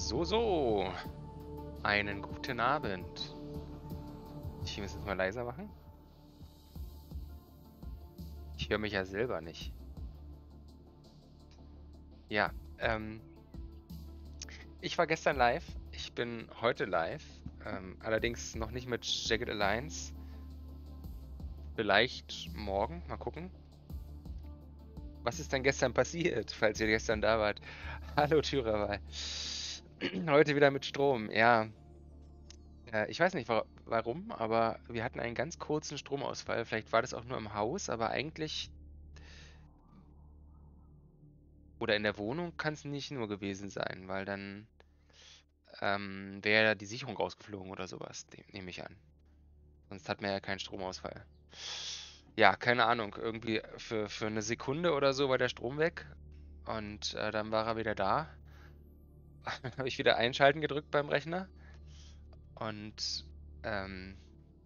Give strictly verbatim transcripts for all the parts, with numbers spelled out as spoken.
So, so. Einen guten Abend. Ich muss jetzt mal leiser machen. Ich höre mich ja selber nicht. Ja, ähm, ich war gestern live. Ich bin heute live. Ähm, allerdings noch nicht mit Jagged Alliance. Vielleicht morgen. Mal gucken. Was ist denn gestern passiert, falls ihr gestern da wart? Hallo Tyrawal. Heute wieder mit Strom. Ja, äh, ich weiß nicht wa warum, aber wir hatten einen ganz kurzen Stromausfall. Vielleicht war das auch nur im Haus, aber eigentlich oder in der Wohnung kann es nicht nur gewesen sein, weil dann ähm, wäre die Sicherung rausgeflogen oder sowas, ne- nehme ich an. Sonst hat man ja keinen Stromausfall. Ja, keine Ahnung. Irgendwie für, für eine Sekunde oder so war der Strom weg und äh, dann war er wieder da. Dann habe ich wieder Einschalten gedrückt beim Rechner und ähm,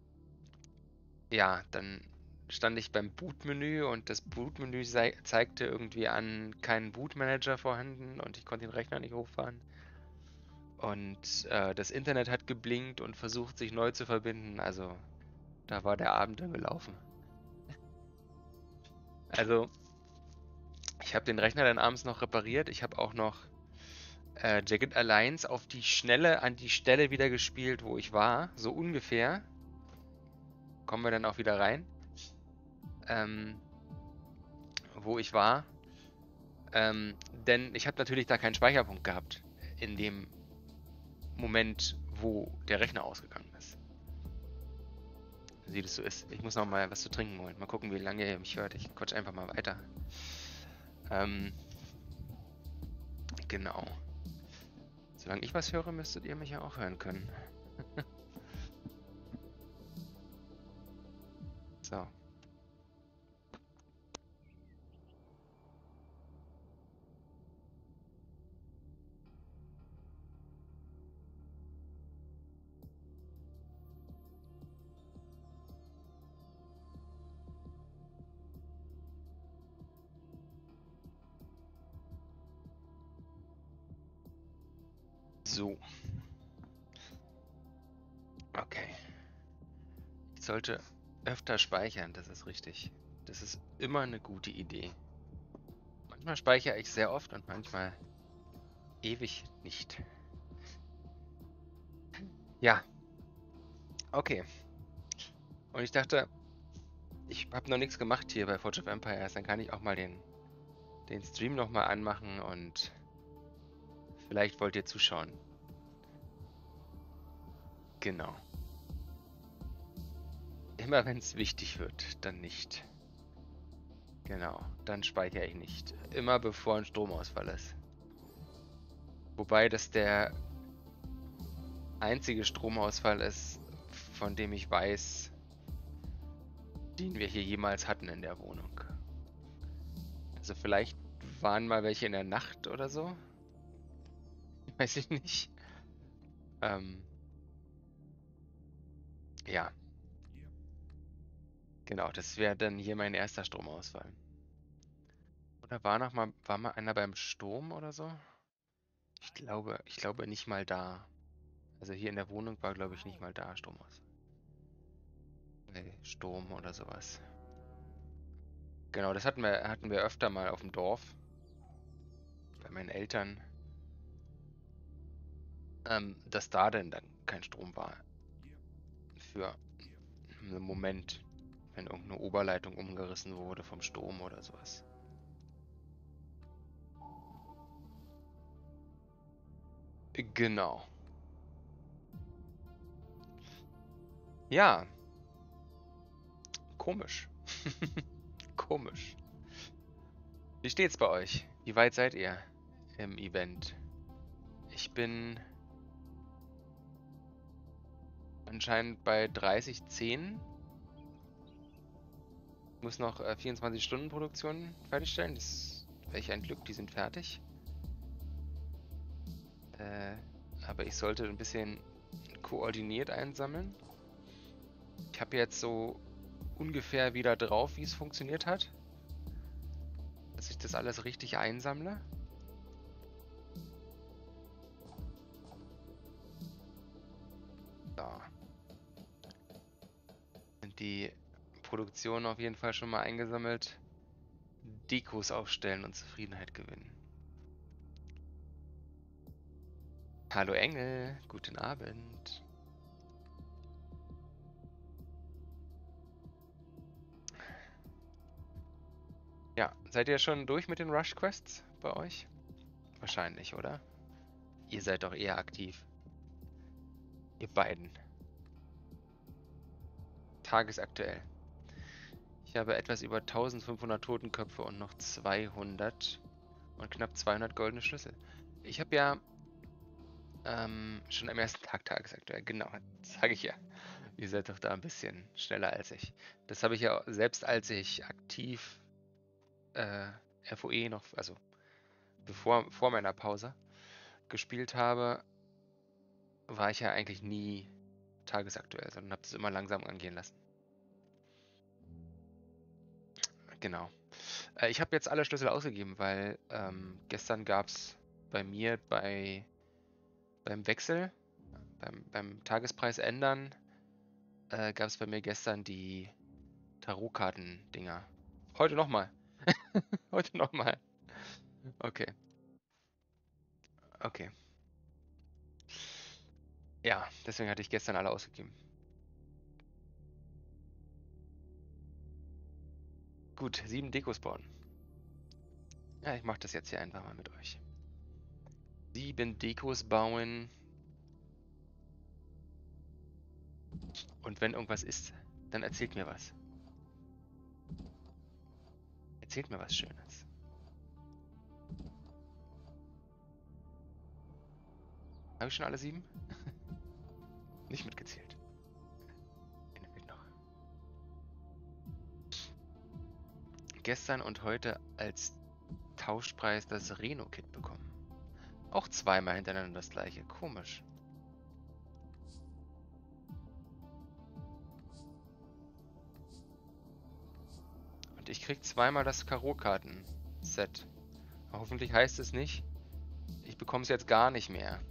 ja, dann stand ich beim Bootmenü und das Bootmenü sei, zeigte irgendwie an, kein Bootmanager vorhanden und ich konnte den Rechner nicht hochfahren. Und äh, das Internet hat geblinkt und versucht, sich neu zu verbinden. Also, da war der Abend dann gelaufen. Also, ich habe den Rechner dann abends noch repariert. Ich habe auch noch äh, Jagged Alliance auf die Schnelle an die Stelle wieder gespielt, wo ich war. So ungefähr. Kommen wir dann auch wieder rein. Ähm, wo ich war. Ähm, denn ich habe natürlich da keinen Speicherpunkt gehabt. In dem Moment, wo der Rechner ausgegangen ist. Wie das so ist. Ich muss noch mal was zu trinken holen. Mal gucken, wie lange ihr mich hört. Ich quatsch einfach mal weiter. Ähm, genau. Solange ich was höre, müsstet ihr mich ja auch hören können. So. So. Okay. Ich sollte öfter speichern, das ist richtig. Das ist immer eine gute Idee. Manchmal speichere ich sehr oft und manchmal ewig nicht. Ja, okay. Und ich dachte, ich habe noch nichts gemacht hier bei Forge of Empires, dann kann ich auch mal den, den Stream nochmal anmachen und vielleicht wollt ihr zuschauen. Genau. Immer wenn es wichtig wird, dann nicht. Genau, dann speichere ich nicht. Immer bevor ein Stromausfall ist. Wobei das der einzige Stromausfall ist, von dem ich weiß, den wir hier jemals hatten in der Wohnung. Also vielleicht waren mal welche in der Nacht oder so. Weiß ich nicht. Ähm, ja, genau, das wäre dann hier mein erster Stromausfall. Oder war noch mal, war mal einer beim Sturm oder so? Ich glaube, ich glaube nicht mal da. Also hier in der Wohnung war, glaube ich, nicht mal da Stromausfall. Nee, Sturm oder sowas. Genau, das hatten wir, hatten wir öfter mal auf dem Dorf. Bei meinen Eltern. Ähm, dass da denn dann kein Strom war. Für einen Moment. Wenn irgendeine Oberleitung umgerissen wurde vom Strom oder sowas. Genau. Ja, komisch. Komisch. Wie steht's bei euch? Wie weit seid ihr im Event? Ich bin anscheinend bei dreißig Komma zehn. Ich muss noch äh, vierundzwanzig Stunden Produktion fertigstellen. Das ist welch ein Glück, die sind fertig. Äh, aber ich sollte ein bisschen koordiniert einsammeln. Ich habe jetzt so ungefähr wieder drauf, wie es funktioniert hat. Dass ich das alles richtig einsammle. die Produktion auf jeden Fall schon mal eingesammelt. Dekos aufstellen und Zufriedenheit gewinnen. Hallo Engel, guten Abend. Ja, seid ihr schon durch mit den Rush Quests bei euch? Wahrscheinlich, oder? Ihr seid doch eher aktiv. Ihr beiden. Tagesaktuell. Ich habe etwas über eintausendfünfhundert Totenköpfe und noch zweihundert und knapp zweihundert goldene Schlüssel. Ich habe ja ähm, schon am ersten Tag tagesaktuell, genau, sage ich ja. Ihr seid doch da ein bisschen schneller als ich. Das habe ich ja selbst, als ich aktiv äh, F O E noch, also bevor vor meiner Pause gespielt habe, war ich ja eigentlich nie tagesaktuell, sondern habe das immer langsam angehen lassen. Genau. Äh, ich habe jetzt alle Schlüssel ausgegeben, weil ähm, gestern gab es bei mir bei beim Wechsel, beim, beim Tagespreis ändern, äh, gab es bei mir gestern die Tarotkarten-Dinger. Heute nochmal. Heute nochmal. Okay. Okay. Ja, deswegen hatte ich gestern alle ausgegeben. Gut, sieben Dekos bauen. Ja, ich mache das jetzt hier einfach mal mit euch. Sieben Dekos bauen. Und wenn irgendwas ist, dann erzählt mir was. Erzählt mir was Schönes. Habe ich schon alle sieben? Nicht mitgezählt. Eine fehlt noch. Gestern und heute als Tauschpreis das Reno-Kit bekommen. Auch zweimal hintereinander das gleiche. Komisch. Und ich krieg zweimal das Tarotkarten-Set. Hoffentlich heißt es nicht, ich bekomme es jetzt gar nicht mehr.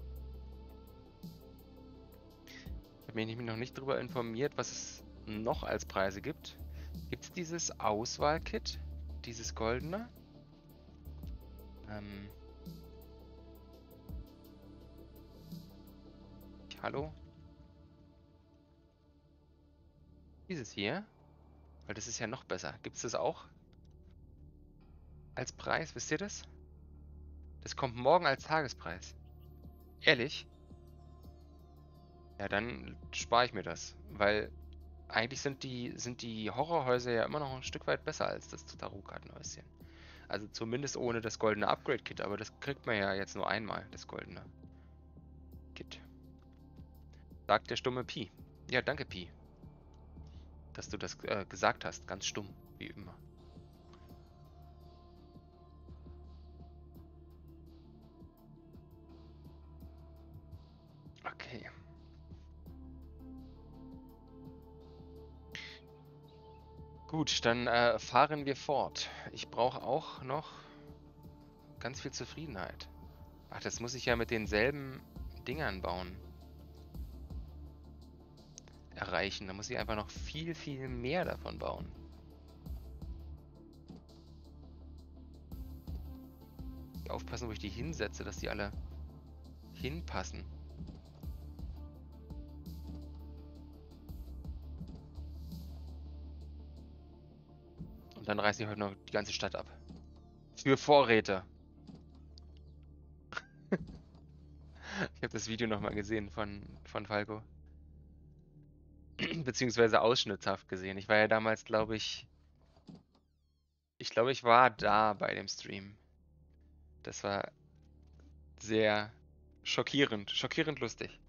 Ich habe mich noch nicht darüber informiert, was es noch als Preise gibt. Gibt es dieses Auswahlkit? Dieses goldene? Ähm. Hallo? Dieses hier? Weil das ist ja noch besser. Gibt es das auch? Als Preis? Wisst ihr das? Das kommt morgen als Tagespreis. Ehrlich? Ja, dann spare ich mir das. Weil eigentlich sind die, sind die Horrorhäuser ja immer noch ein Stück weit besser als das Tarotkartenhäuschen. Also zumindest ohne das goldene Upgrade-Kit. Aber das kriegt man ja jetzt nur einmal, das goldene Kit. Sagt der stumme Pi. Ja, danke Pi. Dass du das äh, gesagt hast. Ganz stumm, wie immer. Okay. Gut, dann äh, fahren wir fort. Ich brauche auch noch ganz viel Zufriedenheit. Ach, das muss ich ja mit denselben Dingern bauen. Erreichen. Da muss ich einfach noch viel, viel mehr davon bauen. Aufpassen, wo ich die hinsetze, dass die alle hinpassen. Und dann reiße ich heute noch die ganze Stadt ab. Für Vorräte. Ich habe das Video nochmal gesehen von, von Falco. Beziehungsweise ausschnittshaft gesehen. Ich war ja damals, glaube ich... Ich glaube, ich war da bei dem Stream. Das war sehr schockierend. Schockierend lustig.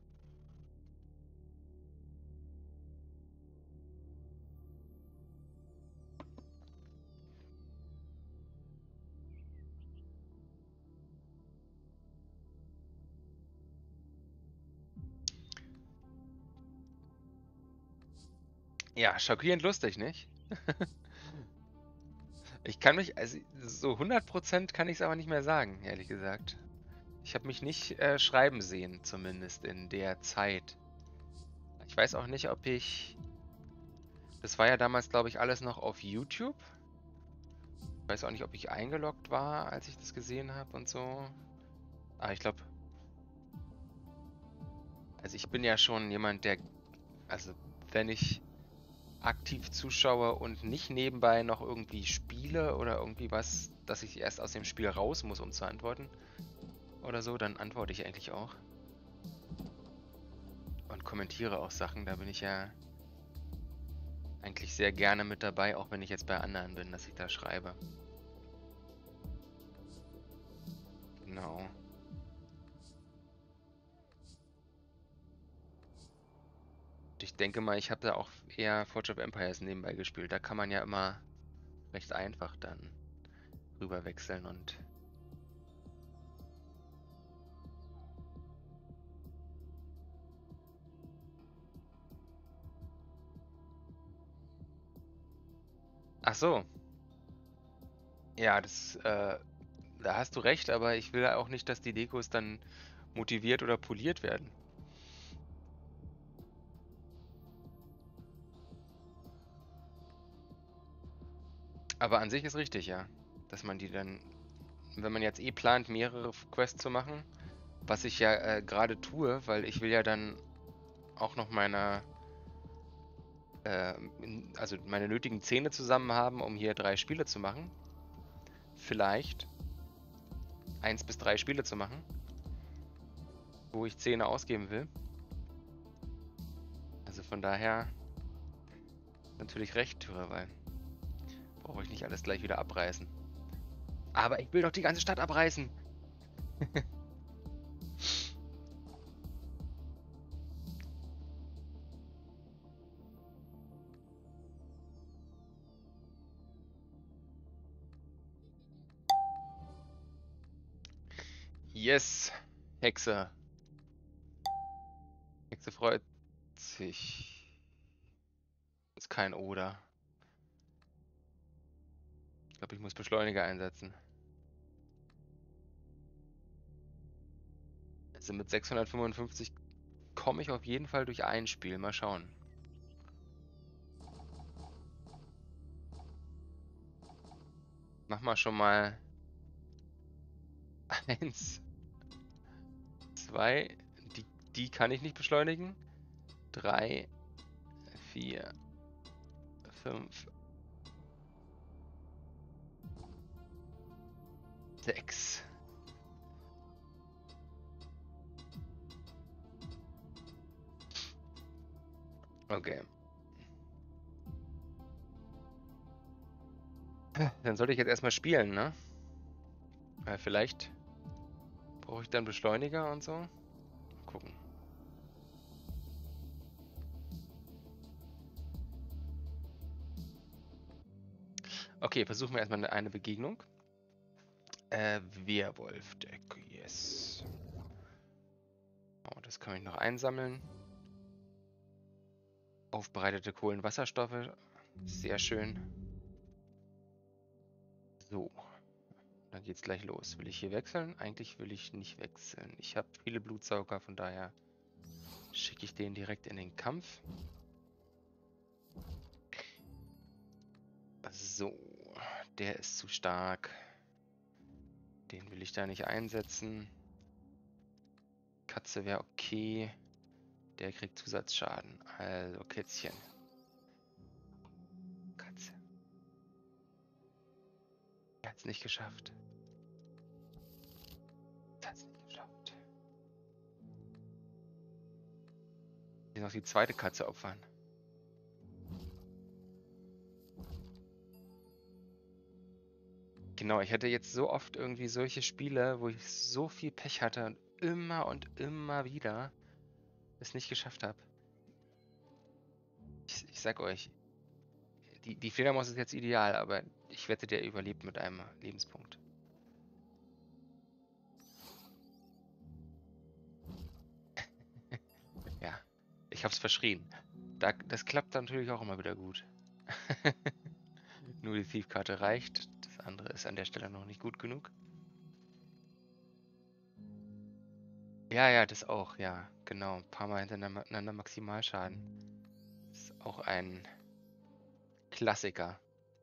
Ja, schockierend lustig, nicht? Ich kann mich, also so hundert Prozent kann ich es aber nicht mehr sagen, ehrlich gesagt. Ich habe mich nicht äh, schreiben sehen, zumindest in der Zeit. Ich weiß auch nicht, ob ich Das war ja damals, glaube ich, alles noch auf YouTube. Ich weiß auch nicht, ob ich eingeloggt war, als ich das gesehen habe und so. Ah, ich glaube, also ich bin ja schon jemand, der, also wenn ich aktiv zuschaue und nicht nebenbei noch irgendwie spiele oder irgendwie was, dass ich erst aus dem Spiel raus muss, um zu antworten oder so, dann antworte ich eigentlich auch. Und kommentiere auch Sachen, da bin ich ja eigentlich sehr gerne mit dabei, auch wenn ich jetzt bei anderen bin, dass ich da schreibe. Genau. Ich denke mal, ich habe da auch eher Forge of Empires nebenbei gespielt. Da kann man ja immer recht einfach dann rüber wechseln und... Ach so. Ja, das, äh, da hast du recht, aber ich will auch nicht, dass die Dekos dann motiviert oder poliert werden. Aber an sich ist richtig, ja. Dass man die dann, wenn man jetzt eh plant, mehrere Quests zu machen, was ich ja äh, gerade tue, weil ich will ja dann auch noch meine, äh, also meine nötigen Zähne zusammen haben, um hier drei Spiele zu machen. Vielleicht eins bis drei Spiele zu machen, wo ich Zähne ausgeben will. Also von daher natürlich recht, weil brauche ich nicht alles gleich wieder abreißen. Aber ich will doch die ganze Stadt abreißen. Yes, Hexe. Hexe freut sich. Ist kein Oder. Ich glaube, ich muss Beschleuniger einsetzen. Also mit sechshundertfünfundfünfzig komme ich auf jeden Fall durch ein Spiel. Mal schauen. Mach mal schon mal eins, zwei. Die, die kann ich nicht beschleunigen. Drei, vier, fünf, sechs. Okay. Dann sollte ich jetzt erstmal spielen, ne? Weil vielleicht brauche ich dann Beschleuniger und so. Mal gucken. Okay, versuchen wir erstmal eine Begegnung. Äh, Werwolf-Deck, yes. Oh, das kann ich noch einsammeln. Aufbereitete Kohlenwasserstoffe, sehr schön. So, dann geht's gleich los. Will ich hier wechseln? Eigentlich will ich nicht wechseln. Ich habe viele Blutsauger, von daher schicke ich den direkt in den Kampf. So, der ist zu stark. Den will ich da nicht einsetzen. Katze wäre okay. Der kriegt Zusatzschaden. Also Kätzchen. Katze. Er hat es nicht geschafft. Er hat es nicht geschafft. Ich noch die zweite Katze opfern. Genau, ich hatte jetzt so oft irgendwie solche Spiele, wo ich so viel Pech hatte und immer und immer wieder es nicht geschafft habe. Ich, ich sag euch, die, die Fledermaus ist jetzt ideal, aber ich wette, der überlebt mit einem Lebenspunkt. Ja, ich hab's verschrien. Da, das klappt dann natürlich auch immer wieder gut. Nur die Thief-Karte reicht. Das andere ist an der Stelle noch nicht gut genug. Ja, ja, das auch, ja. Genau. Ein paar Mal hintereinander Maximalschaden. Ist auch ein Klassiker.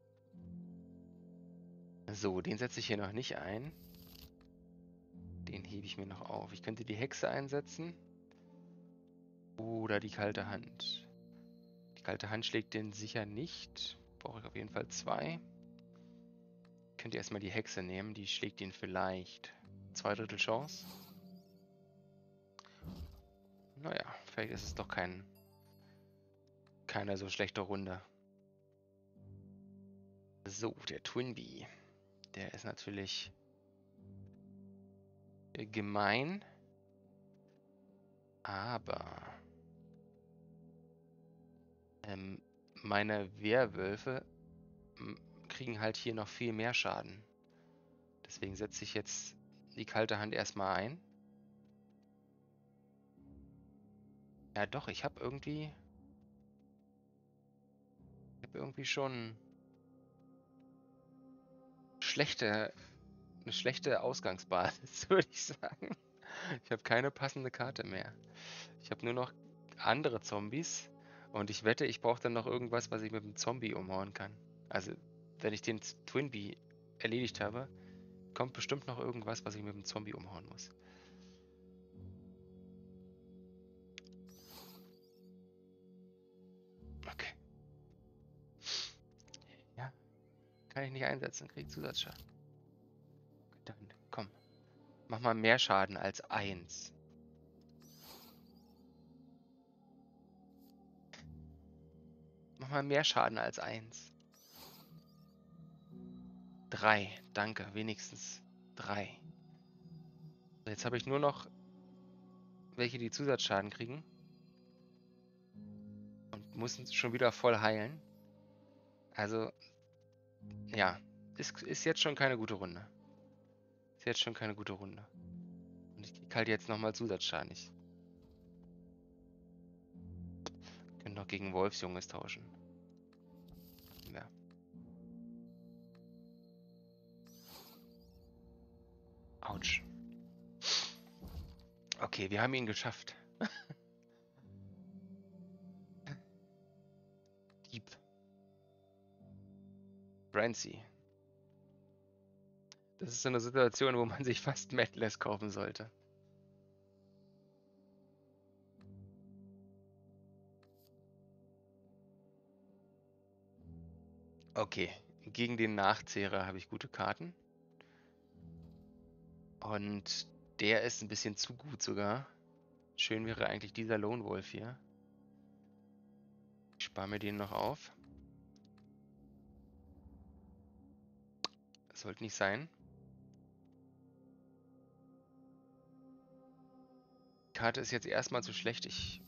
So, den setze ich hier noch nicht ein. Den hebe ich mir noch auf. Ich könnte die Hexe einsetzen. Oder die kalte Hand. Die kalte Hand schlägt den sicher nicht. Brauche ich auf jeden Fall zwei. Könnt ihr erstmal die Hexe nehmen. Die schlägt ihn vielleicht. Zwei Drittel Chance. Naja, vielleicht ist es doch kein, keine so schlechte Runde. So, der Twinbee. Der ist natürlich gemein. Aber ähm, meine Werwölfe kriegen halt hier noch viel mehr Schaden. Deswegen setze ich jetzt die kalte Hand erstmal ein. Ja doch, ich habe irgendwie... Ich habe irgendwie schon... Schlechte... Eine schlechte Ausgangsbasis, würde ich sagen. Ich habe keine passende Karte mehr. Ich habe nur noch andere Zombies. Und ich wette, ich brauche dann noch irgendwas, was ich mit dem Zombie umhauen kann. Also, wenn ich den Twinbee erledigt habe, kommt bestimmt noch irgendwas, was ich mit dem Zombie umhauen muss. Okay. Ja, kann ich nicht einsetzen, krieg Zusatzschaden. Dann, komm. Mach mal mehr Schaden als eins. Mach mal mehr Schaden als eins. Drei, danke, wenigstens drei. Jetzt habe ich nur noch welche, die Zusatzschaden kriegen. Und müssen schon wieder voll heilen. Also, ja, ist, ist jetzt schon keine gute Runde. Ist jetzt schon keine gute Runde. Und ich krieg halt jetzt nochmal Zusatzschaden. Ich könnte noch gegen Wolfsjunges tauschen. Ja. Autsch. Okay, wir haben ihn geschafft. Dieb. Francie. Das ist so eine Situation, wo man sich fast Madless kaufen sollte. Okay, gegen den Nachzehrer habe ich gute Karten. Und der ist ein bisschen zu gut sogar. Schön wäre eigentlich dieser Lone Wolf hier. Ich spare mir den noch auf. Das sollte nicht sein. Die Karte ist jetzt erstmal zu schlecht. Ich...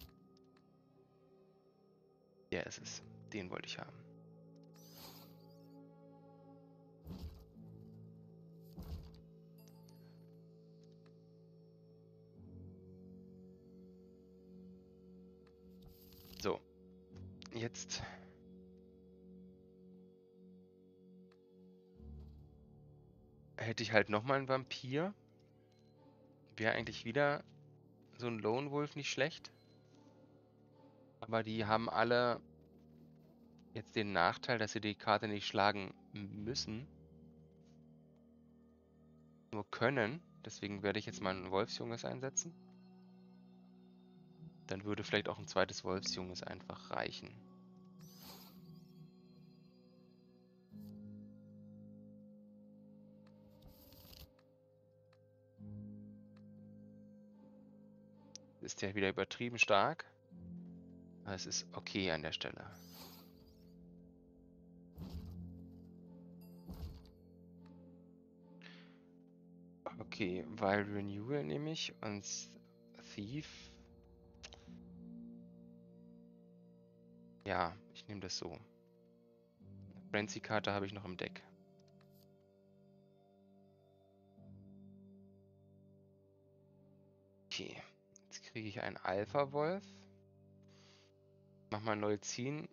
Der ist es. Den wollte ich haben. So. Jetzt... hätte ich halt nochmal einen Vampir. Wäre eigentlich wieder so ein Lone Wolf nicht schlecht. Aber die haben alle jetzt den Nachteil, dass sie die Karte nicht schlagen müssen. Nur können. Deswegen werde ich jetzt mal ein Wolfsjunges einsetzen. Dann würde vielleicht auch ein zweites Wolfsjunges einfach reichen. Ist ja wieder übertrieben stark. Aber es ist okay an der Stelle. Okay, weil Renewal nehme ich und Thief. Ja, ich nehme das so. Frenzy-Karte habe ich noch im Deck. Okay, jetzt kriege ich einen Alpha-Wolf. Mach mal neu ziehen.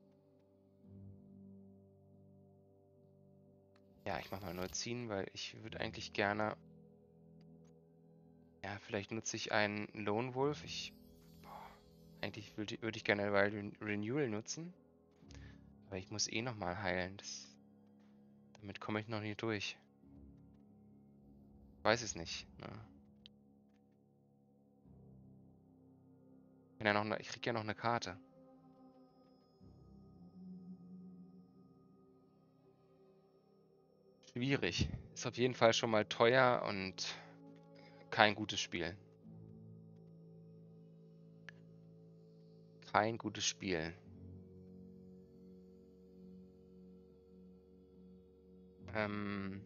Ja, ich mach mal neu ziehen, weil ich würde eigentlich gerne... Ja, vielleicht nutze ich einen Lone Wolf. Ich... Boah, eigentlich würde würd ich gerne Wild Renewal nutzen. Aber ich muss eh nochmal heilen. Das, damit komme ich noch nicht durch. Ich weiß es nicht. Ne? Ich, ja noch ne, ich krieg ja noch eine Karte. Schwierig. Ist auf jeden Fall schon mal teuer und kein gutes Spiel. Kein gutes Spiel. Ähm...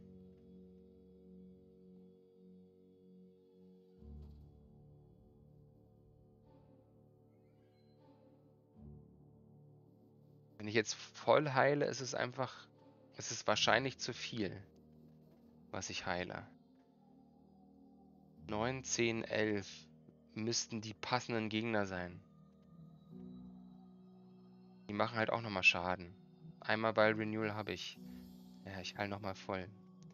Wenn ich jetzt voll heile, ist es einfach, ist es wahrscheinlich zu viel, was ich heile. neun, zehn, elf müssten die passenden Gegner sein. Die machen halt auch nochmal Schaden. Einmal bei Renewal habe ich. Ja, ich heile nochmal voll.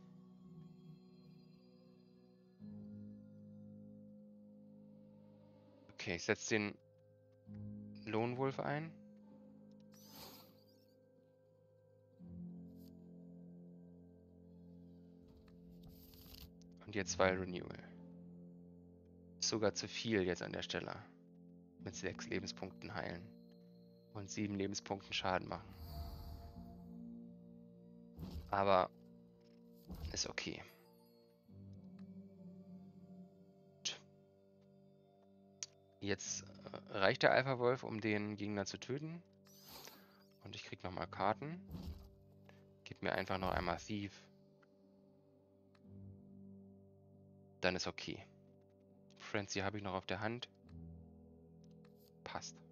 Okay, ich setze den Lone Wolf ein. Und jetzt zwei Renewal. Ist sogar zu viel jetzt an der Stelle. Mit sechs Lebenspunkten heilen. Und sieben Lebenspunkten Schaden machen. Aber ist okay. Jetzt äh, reicht der Alpha-Wolf, um den Gegner zu töten. Und ich krieg nochmal Karten. Gib mir einfach noch einmal Thief. Dann ist okay. Frenzy habe ich noch auf der Hand. Passt.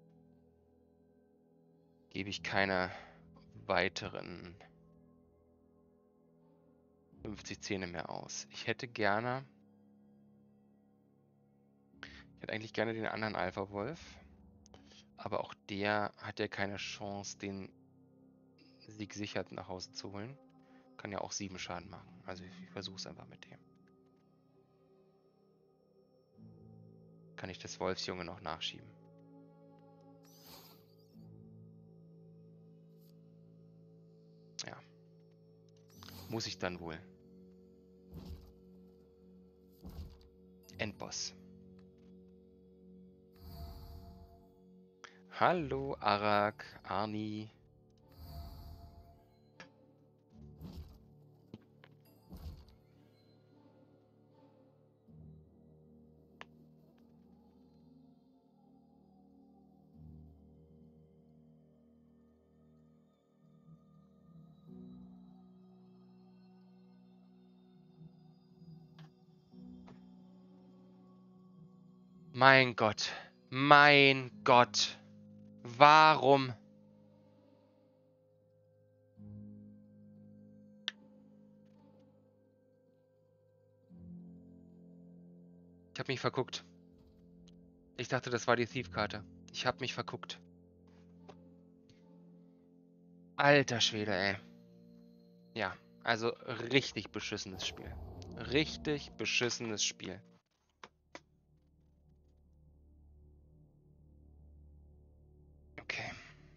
Gebe ich keine weiteren fünfzig Zähne mehr aus. Ich hätte gerne... Ich hätte eigentlich gerne den anderen Alpha-Wolf. Aber auch der hat ja keine Chance, den Sieg sicher nach Hause zu holen. Kann ja auch sieben Schaden machen. Also ich, ich versuche es einfach mit dem. Kann ich das Wolfsjunge noch nachschieben. Ja. Muss ich dann wohl. Endboss. Hallo Arak, Arni. Mein Gott. Mein Gott. Warum? Ich habe mich verguckt. Ich dachte, das war die Thief-Karte. Ich habe mich verguckt. Alter Schwede, ey. Ja, also richtig beschissenes Spiel. Richtig beschissenes Spiel. Okay.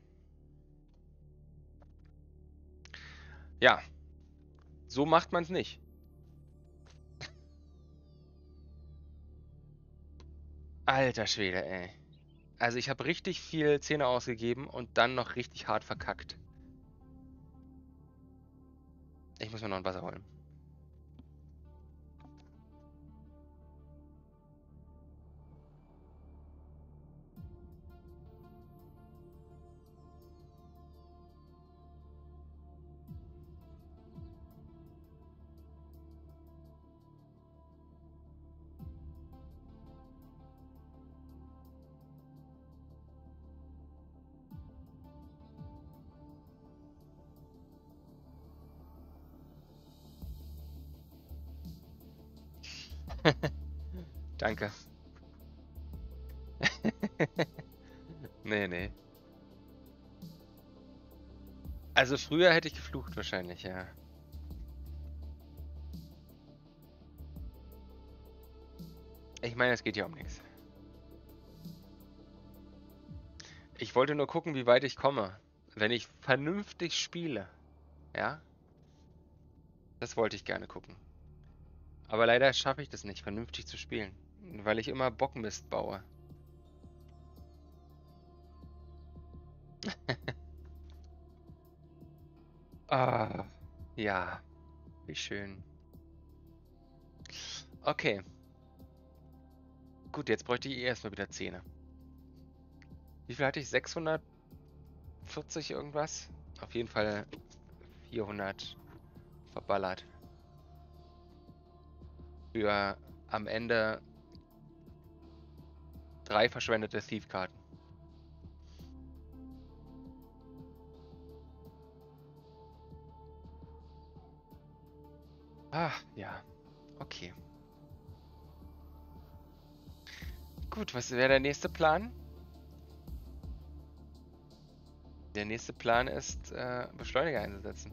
Ja. So macht man es nicht. Alter Schwede, ey. Also ich habe richtig viel Zähne ausgegeben und dann noch richtig hart verkackt. Ich muss mir noch ein Wasser holen. Danke. Nee, nee. Also früher hätte ich geflucht wahrscheinlich, ja. Ich meine, es geht ja um nichts. Ich wollte nur gucken, wie weit ich komme. wenn ich vernünftig spiele, ja, das wollte ich gerne gucken. Aber leider schaffe ich das nicht, vernünftig zu spielen, weil ich immer Bockmist baue. Ah, ja, wie schön. Okay, gut, jetzt bräuchte ich eh erstmal wieder Zähne. Wie viel hatte ich? sechshundertvierzig irgendwas? Auf jeden Fall vierhundert verballert. Für am Ende drei verschwendete Thief-Karten. Ah, ja. Okay. Gut, was wäre der nächste Plan? Der nächste Plan ist, äh, Beschleuniger einzusetzen.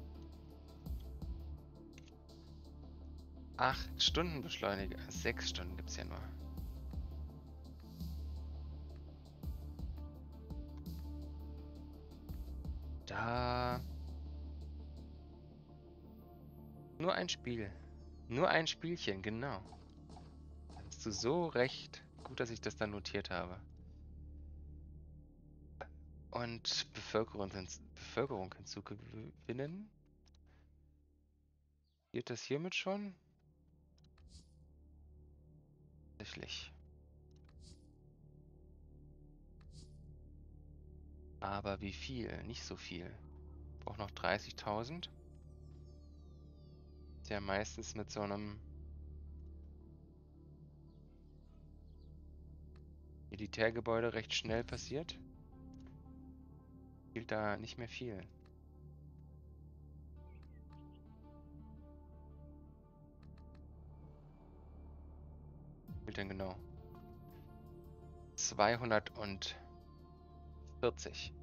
Acht Stunden Beschleuniger. Sechs Stunden gibt es ja nur. Da. Nur ein Spiel. Nur ein Spielchen, genau. Da hast du so recht. Gut, dass ich das dann notiert habe. Und Bevölkerung, Bevölkerung hinzugewinnen. Geht das hiermit schon? Tatsächlich. Aber wie viel? Nicht so viel. Braucht noch dreißigtausend. Ist ja meistens mit so einem Militärgebäude recht schnell passiert. Fehlt da nicht mehr viel. Fehlt denn genau? zweihundertvierzig.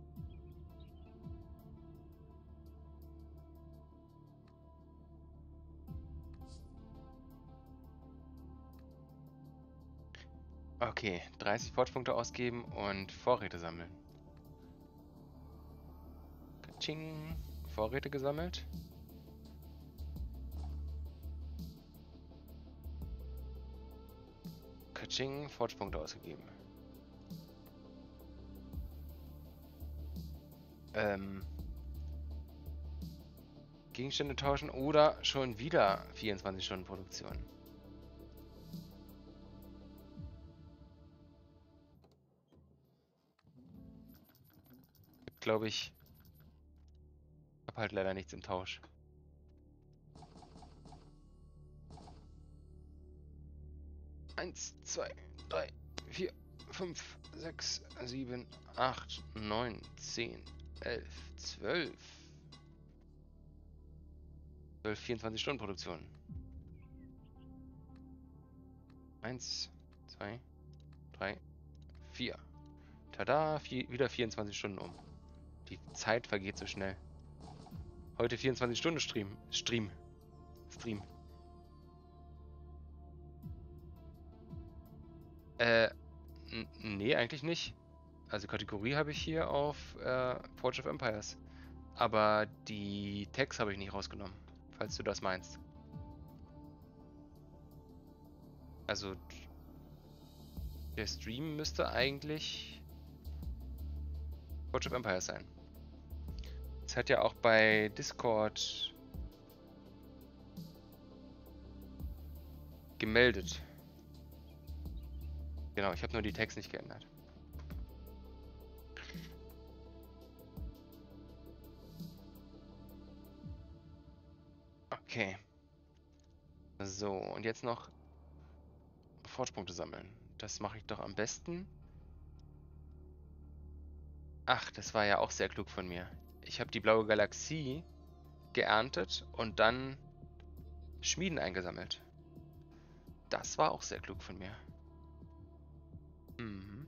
Okay, dreißig Fortpunkte ausgeben und Vorräte sammeln. Katsching. Vorräte gesammelt. Katsching. Fortpunkte ausgegeben. Ähm. Gegenstände tauschen oder schon wieder vierundzwanzig Stunden Produktion. Glaube ich. Hab halt leider nichts im Tausch. Eins, zwei, drei, vier, fünf, sechs, sieben, acht, neun, zehn, elf, zwölf. zwölf, vierundzwanzig Stunden Produktion. Eins, zwei, drei, vier. Tada, vier, wieder vierundzwanzig Stunden um. Die Zeit vergeht so schnell. Heute vierundzwanzig Stunden Stream. Stream. Stream. Äh, nee, eigentlich nicht. Also Kategorie habe ich hier auf äh, Forge of Empires. Aber die Tags habe ich nicht rausgenommen, falls du das meinst. Also der Stream müsste eigentlich Forge of Empires sein. Es hat ja auch bei Discord gemeldet. Genau, ich habe nur die Tags nicht geändert. Okay. So, und jetzt noch Fortpunkte sammeln. Das mache ich doch am besten. Ach, das war ja auch sehr klug von mir. Ich habe die blaue Galaxie geerntet und dann Schmieden eingesammelt. Das war auch sehr klug von mir. Mhm.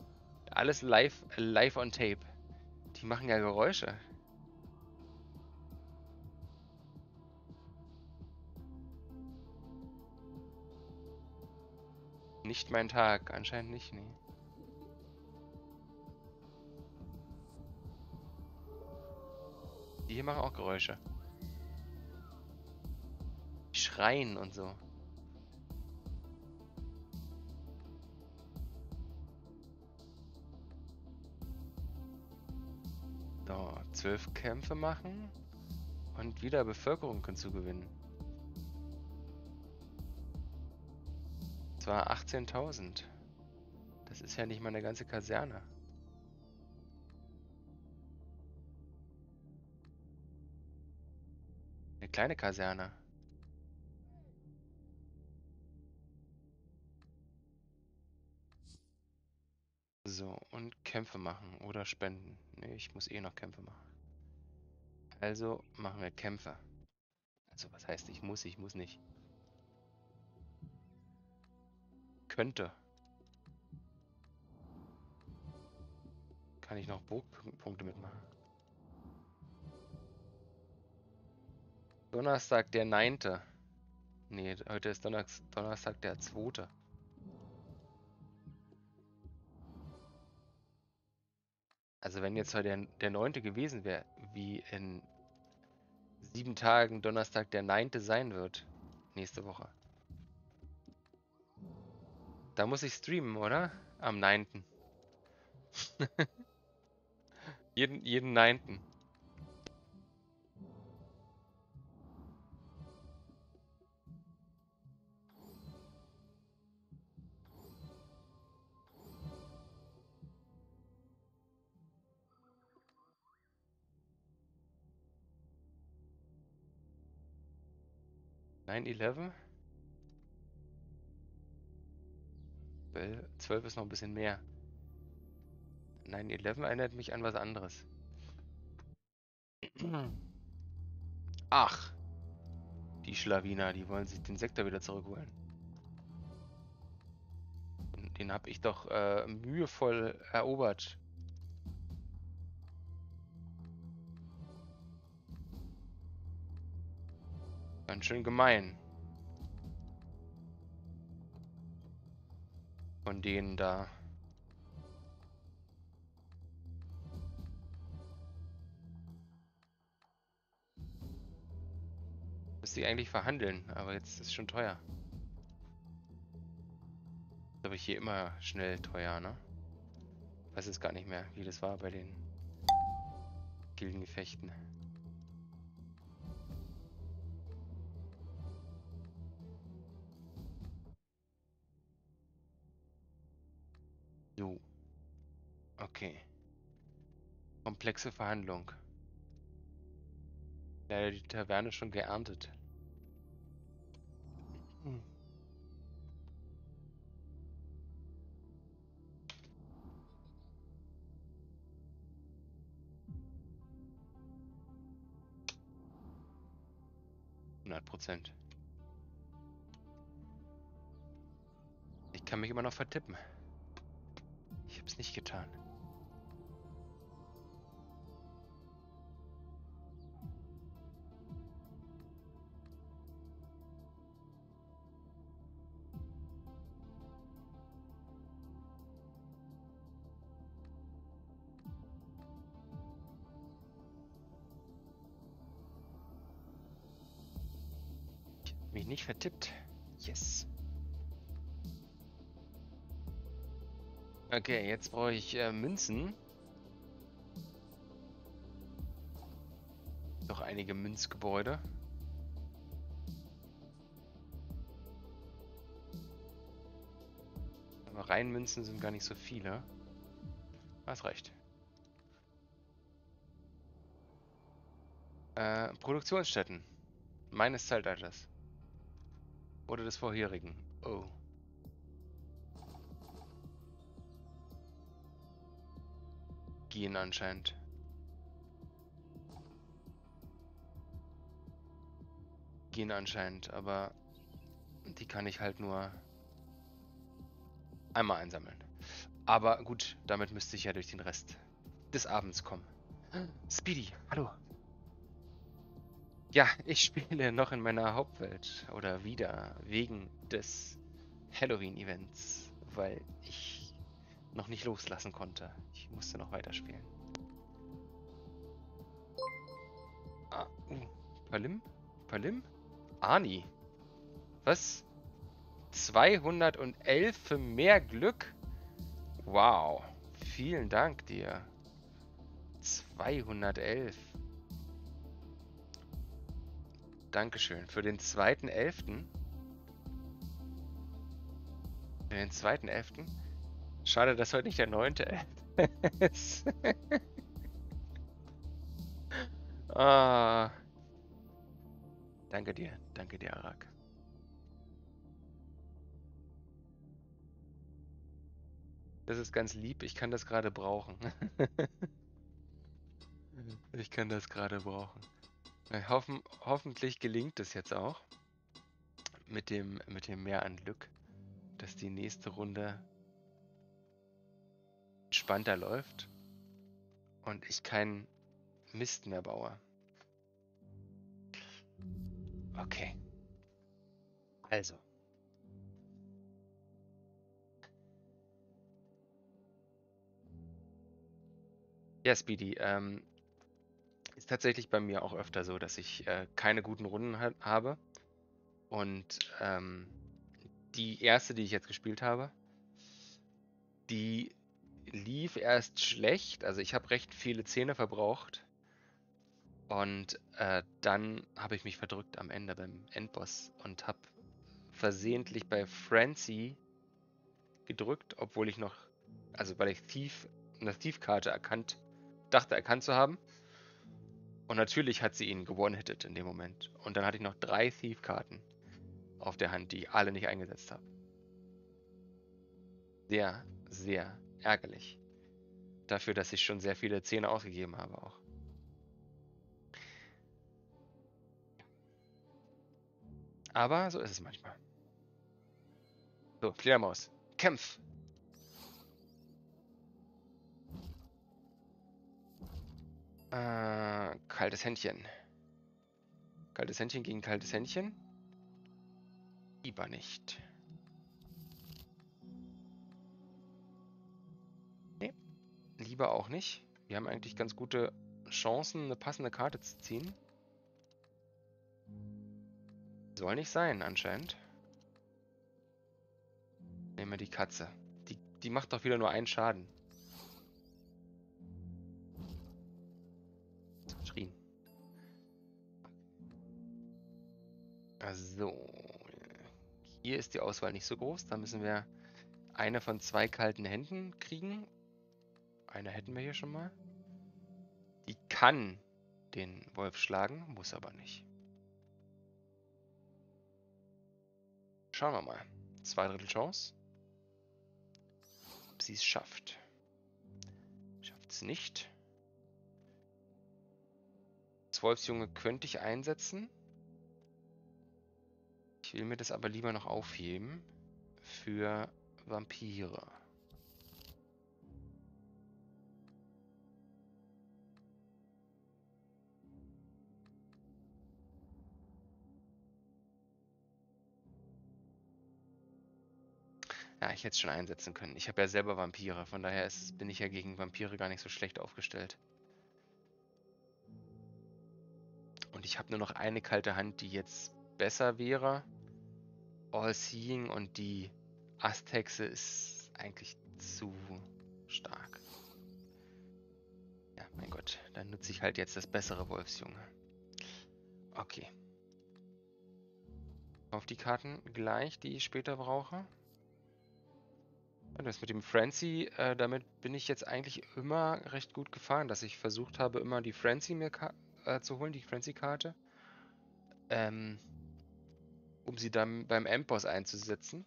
Alles live, live on tape. Die machen ja Geräusche. Nicht mein Tag. Anscheinend nicht, nee. Die hier machen auch Geräusche. Die schreien und so. So, zwölf Kämpfe machen und wieder Bevölkerung hinzugewinnen. Zwar achtzehntausend. Das ist ja nicht mal eine ganze Kaserne. Eine kleine Kaserne. So, und Kämpfe machen oder spenden. Ne, ich muss eh noch Kämpfe machen. Also machen wir Kämpfe. Also was heißt ich muss, ich muss nicht. Könnte. Kann ich noch Burgpunkte mitmachen. Donnerstag der neunte. Nee, heute ist Donnerstag, Donnerstag der zweite. Also wenn jetzt heute der, der neunte gewesen wäre, wie in sieben Tagen Donnerstag der neunte sein wird. Nächste Woche. Da muss ich streamen, oder? Am neunten jeden, jeden neunten neun elf? zwölf ist noch ein bisschen mehr. neun elf erinnert mich an was anderes. Ach, die Schlawiner, die wollen sich den Sektor wieder zurückholen. Den habe ich doch äh, mühevoll erobert. Ganz schön gemein. Von denen da. Müsste ich eigentlich verhandeln, aber jetzt ist es schon teuer. Das habe ich hier immer schnell teuer, ne? Ich weiß jetzt gar nicht mehr, wie das war bei den Gildengefechten. So. Okay. Komplexe Verhandlung. Leider die Taverne schon geerntet. Hm. hundert Prozent. Ich kann mich immer noch vertippen. Ich habe es nicht getan. Ich habe mich nicht vertippt. Yes. Okay, jetzt brauche ich äh, Münzen. Noch einige Münzgebäude. Aber rein Münzen sind gar nicht so viele. Das reicht. Äh, Produktionsstätten. Meines Zeitalters. Oder des vorherigen. Oh. Gehen anscheinend. Gehen anscheinend, aber die kann ich halt nur einmal einsammeln. Aber gut, damit müsste ich ja durch den Rest des Abends kommen. Speedy, hallo. Ja, ich spiele noch in meiner Hauptwelt. Oder wieder, wegen des Halloween-Events, weil ich noch nicht loslassen konnte. Ich musste noch weiterspielen. Ah, uh, Palim? Palim? Ani. Was? zweihundertelf für mehr Glück? Wow. Vielen Dank dir. zweihundertelf. Dankeschön. Für den zweiten elften. Für den zweiten elften. Schade, dass heute nicht der neunte ist. Ah. Danke dir. Danke dir, Arak. Das ist ganz lieb. Ich kann das gerade brauchen. Ich kann das gerade brauchen. Hoffen, hoffentlich gelingt es jetzt auch mit dem, mit dem Mehr an Glück, dass die nächste Runde entspannter läuft und ich keinen Mist mehr baue. Okay. Also. Ja, Speedy, ähm, ist tatsächlich bei mir auch öfter so, dass ich äh, keine guten Runden ha habe. Und ähm, die erste, die ich jetzt gespielt habe, die lief erst schlecht. Also ich habe recht viele Zähne verbraucht. Und äh, dann habe ich mich verdrückt am Ende beim Endboss und habe versehentlich bei Frenzy gedrückt, obwohl ich noch, also weil ich Thief, eine Thief-Karte erkannt, dachte erkannt zu haben. Und natürlich hat sie ihn gewone-hittet in dem Moment. Und dann hatte ich noch drei Thief-Karten auf der Hand, die ich alle nicht eingesetzt habe. Sehr, sehr ärgerlich. Dafür, dass ich schon sehr viele Zähne ausgegeben habe auch. Aber so ist es manchmal. So, Fledermaus. Kämpf! Äh, kaltes Händchen. Kaltes Händchen gegen kaltes Händchen? Lieber nicht. Nee, lieber auch nicht. Wir haben eigentlich ganz gute Chancen, eine passende Karte zu ziehen. Soll nicht sein, anscheinend. Nehmen wir die Katze. Die, die macht doch wieder nur einen Schaden. Schrien. Also, hier ist die Auswahl nicht so groß. Da müssen wir eine von zwei kalten Händen kriegen. Eine hätten wir hier schon mal. Die kann den Wolf schlagen, muss aber nicht. Schauen wir mal. Zwei Drittel Chance. Ob sie es schafft. Schafft es nicht. Das Wolfsjunge könnte ich einsetzen. Ich will mir das aber lieber noch aufheben für Vampire. Ja, ich hätte es schon einsetzen können. Ich habe ja selber Vampire, von daher ist, bin ich ja gegen Vampire gar nicht so schlecht aufgestellt. Und ich habe nur noch eine kalte Hand, die jetzt besser wäre. All-Seeing und die Asthexe ist eigentlich zu stark. Ja, mein Gott, dann nutze ich halt jetzt das bessere Wolfsjunge. Okay. Auf die Karten gleich, die ich später brauche. Das mit dem Frenzy, äh, damit bin ich jetzt eigentlich immer recht gut gefahren, dass ich versucht habe, immer die Frenzy mir äh, zu holen, die Frenzy-Karte. Ähm, um sie dann beim Endboss einzusetzen.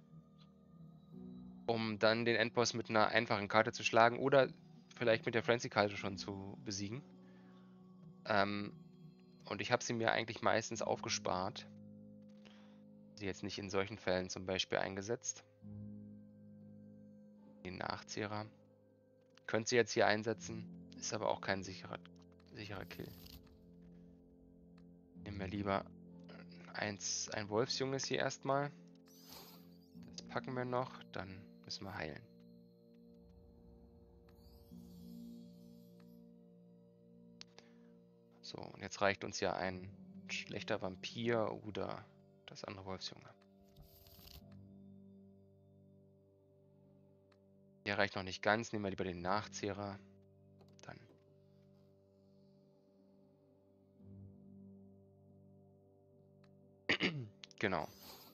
Um dann den Endboss mit einer einfachen Karte zu schlagen oder vielleicht mit der Frenzy-Karte schon zu besiegen. Ähm, und ich habe sie mir eigentlich meistens aufgespart. Sie jetzt nicht in solchen Fällen zum Beispiel eingesetzt. Den Nachzehrer. Könnt sie jetzt hier einsetzen, ist aber auch kein sicherer, sicherer Kill. Nehmen wir lieber eins, ein Wolfsjunges hier erstmal. Das packen wir noch, dann müssen wir heilen. So, und jetzt reicht uns ja ein schlechter Vampir oder das andere Wolfsjunge. Der reicht noch nicht ganz, nehmen wir lieber den Nachzehrer. Dann. Genau.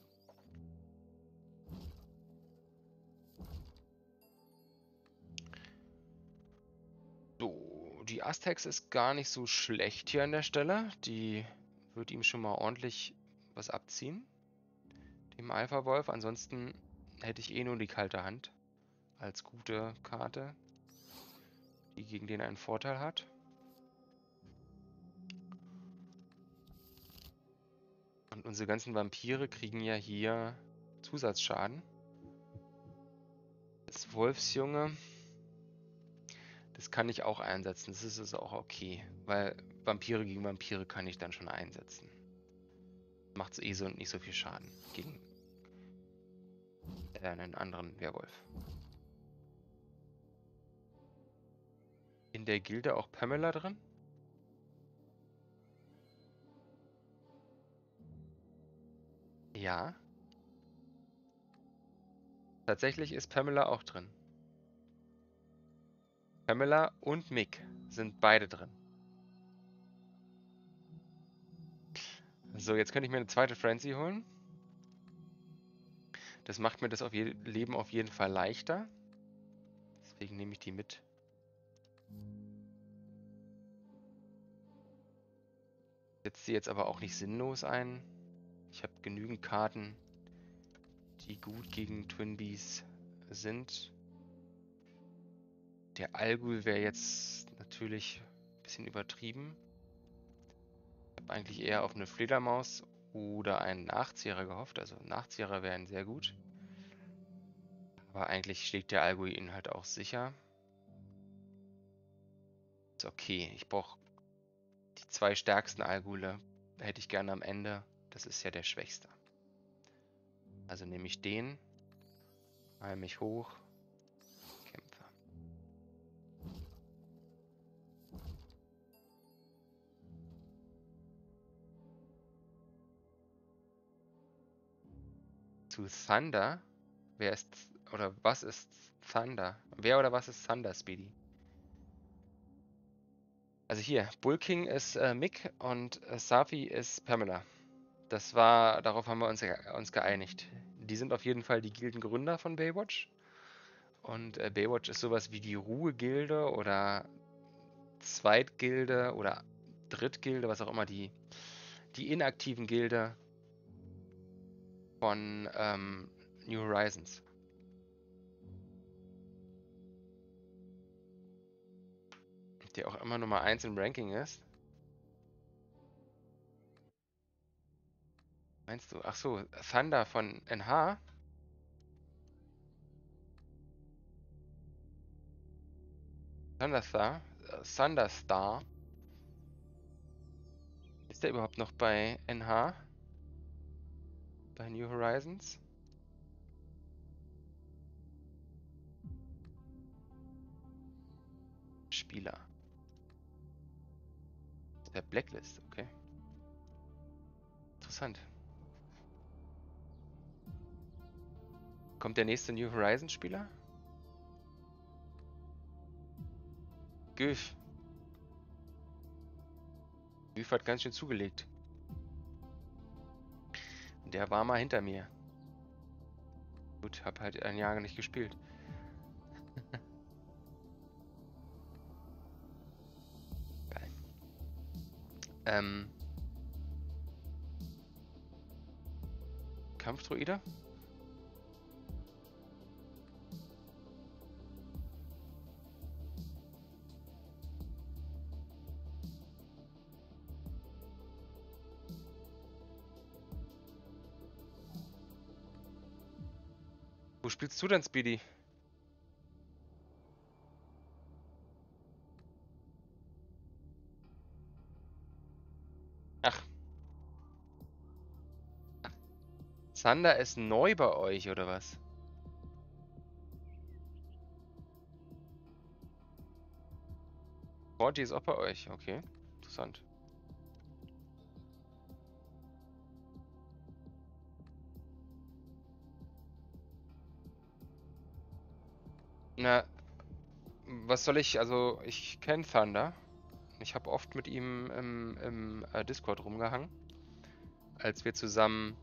So, die Aztecs ist gar nicht so schlecht hier an der Stelle. Die wird ihm schon mal ordentlich was abziehen. Dem Alpha-Wolf. Ansonsten hätte ich eh nur die kalte Hand als gute Karte, die gegen den einen Vorteil hat. Und unsere ganzen Vampire kriegen ja hier Zusatzschaden. Das Wolfsjunge, das kann ich auch einsetzen. Das ist also auch okay, weil Vampire gegen Vampire kann ich dann schon einsetzen. Macht es eh so nicht so viel Schaden gegen äh, einen anderen Werwolf. In der Gilde auch Pamela drin? Ja. Tatsächlich ist Pamela auch drin. Pamela und Mick sind beide drin. So, jetzt könnte ich mir eine zweite Frenzy holen. Das macht mir das auf Leben auf jeden Fall leichter. Deswegen nehme ich die mit. Setze sie jetzt aber auch nicht sinnlos ein. Ich habe genügend Karten, die gut gegen Twin Bees sind. Der Algul wäre jetzt natürlich ein bisschen übertrieben. Ich habe eigentlich eher auf eine Fledermaus oder einen Nachzehrer gehofft. Also Nachzehrer wären sehr gut. Aber eigentlich schlägt der Algul ihn halt auch sicher. Ist okay. Ich brauche die zwei stärksten Algule. Hätte ich gerne am Ende. Das ist ja der schwächste. Also nehme ich den. Heil mich hoch. Kämpfe. Zu Thunder. Wer ist, oder was ist Thunder? Wer oder was ist Thunder, Speedy? Also hier, Bull King ist äh, Mick und äh, Safi ist Pamela. Das war, darauf haben wir uns, uns geeinigt. Die sind auf jeden Fall die Gildengründer von Baywatch. Und äh, Baywatch ist sowas wie die Ruhe-Gilde oder Zweitgilde oder Drittgilde, was auch immer, die, die inaktiven Gilde von ähm, New Horizons. Der auch immer Nummer eins im Ranking ist. Meinst du? Ach so, Thunder von N H? Thunderstar? Äh, Thunderstar? Ist der überhaupt noch bei N H? Bei New Horizons? Spieler. Der Blacklist, okay. Interessant. Kommt der nächste New Horizons Spieler? Güf. Güf hat ganz schön zugelegt. Der war mal hinter mir. Gut, hab halt ein Jahr nicht gespielt. Geil. Ähm. Kampfdruide? Wo spielst du denn, Speedy? Ach. Thunder ist neu bei euch, oder was? four G ist auch bei euch, okay. Interessant. Na, was soll ich, also ich kenne Thunder. Ich habe oft mit ihm im, im äh, Discord rumgehangen, als wir zusammen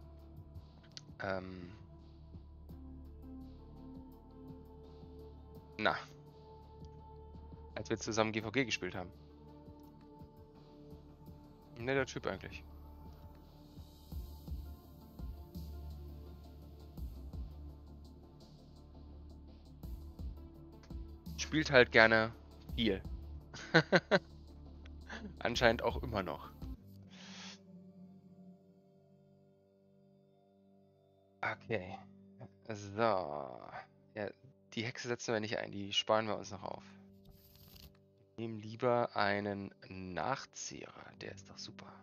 ähm, na, als wir zusammen G V G gespielt haben. Ein netter Typ eigentlich. Spielt halt gerne viel. Anscheinend auch immer noch. Okay. So. Ja, die Hexe setzen wir nicht ein, die sparen wir uns noch auf. Wir nehmen lieber einen Nachzehrer, der ist doch super.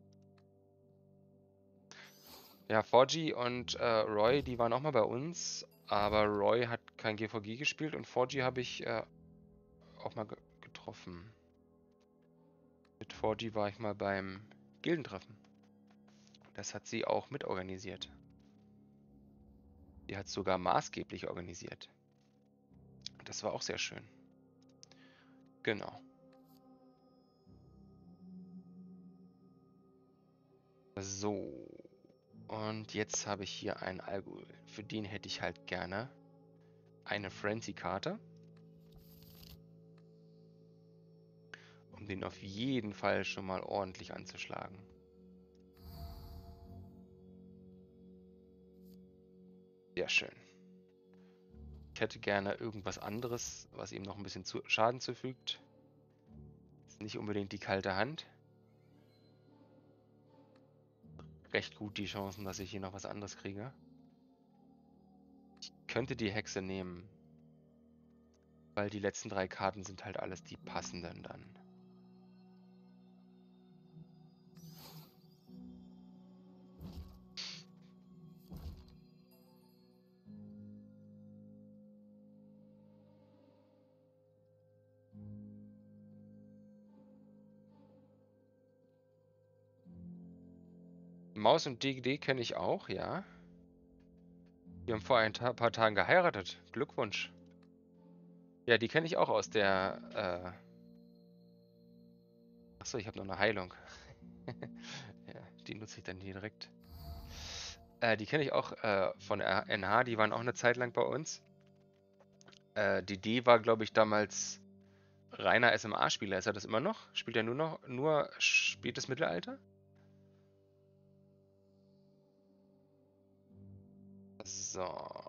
Ja, four G und äh, Roy, die waren auch mal bei uns, aber Roy hat kein G V G gespielt und four G habe ich äh, auch mal ge getroffen. Mit four G war ich mal beim Gildentreffen. Das hat sie auch mitorganisiert. Die hat sogar maßgeblich organisiert. Das war auch sehr schön. Genau. So. Und jetzt habe ich hier einen Algul. Für den hätte ich halt gerne eine Frenzy-Karte. Um den auf jeden Fall schon mal ordentlich anzuschlagen. Sehr schön. Ich hätte gerne irgendwas anderes, was ihm noch ein bisschen zu Schaden zufügt. Ist nicht unbedingt die kalte Hand. Recht gut die Chancen, dass ich hier noch was anderes kriege. Ich könnte die Hexe nehmen. Weil die letzten drei Karten sind halt alles die passenden dann. Maus und D G D kenne ich auch, ja. Wir haben vor ein paar Tagen geheiratet. Glückwunsch. Ja, die kenne ich auch aus der... Äh Achso, ich habe noch eine Heilung. Ja, die nutze ich dann hier direkt. Äh, die kenne ich auch äh, von N H, die waren auch eine Zeit lang bei uns. Äh, die D war, glaube ich, damals reiner S M A-Spieler. Ist er das immer noch? Spielt er nur noch nur spätes Mittelalter? So.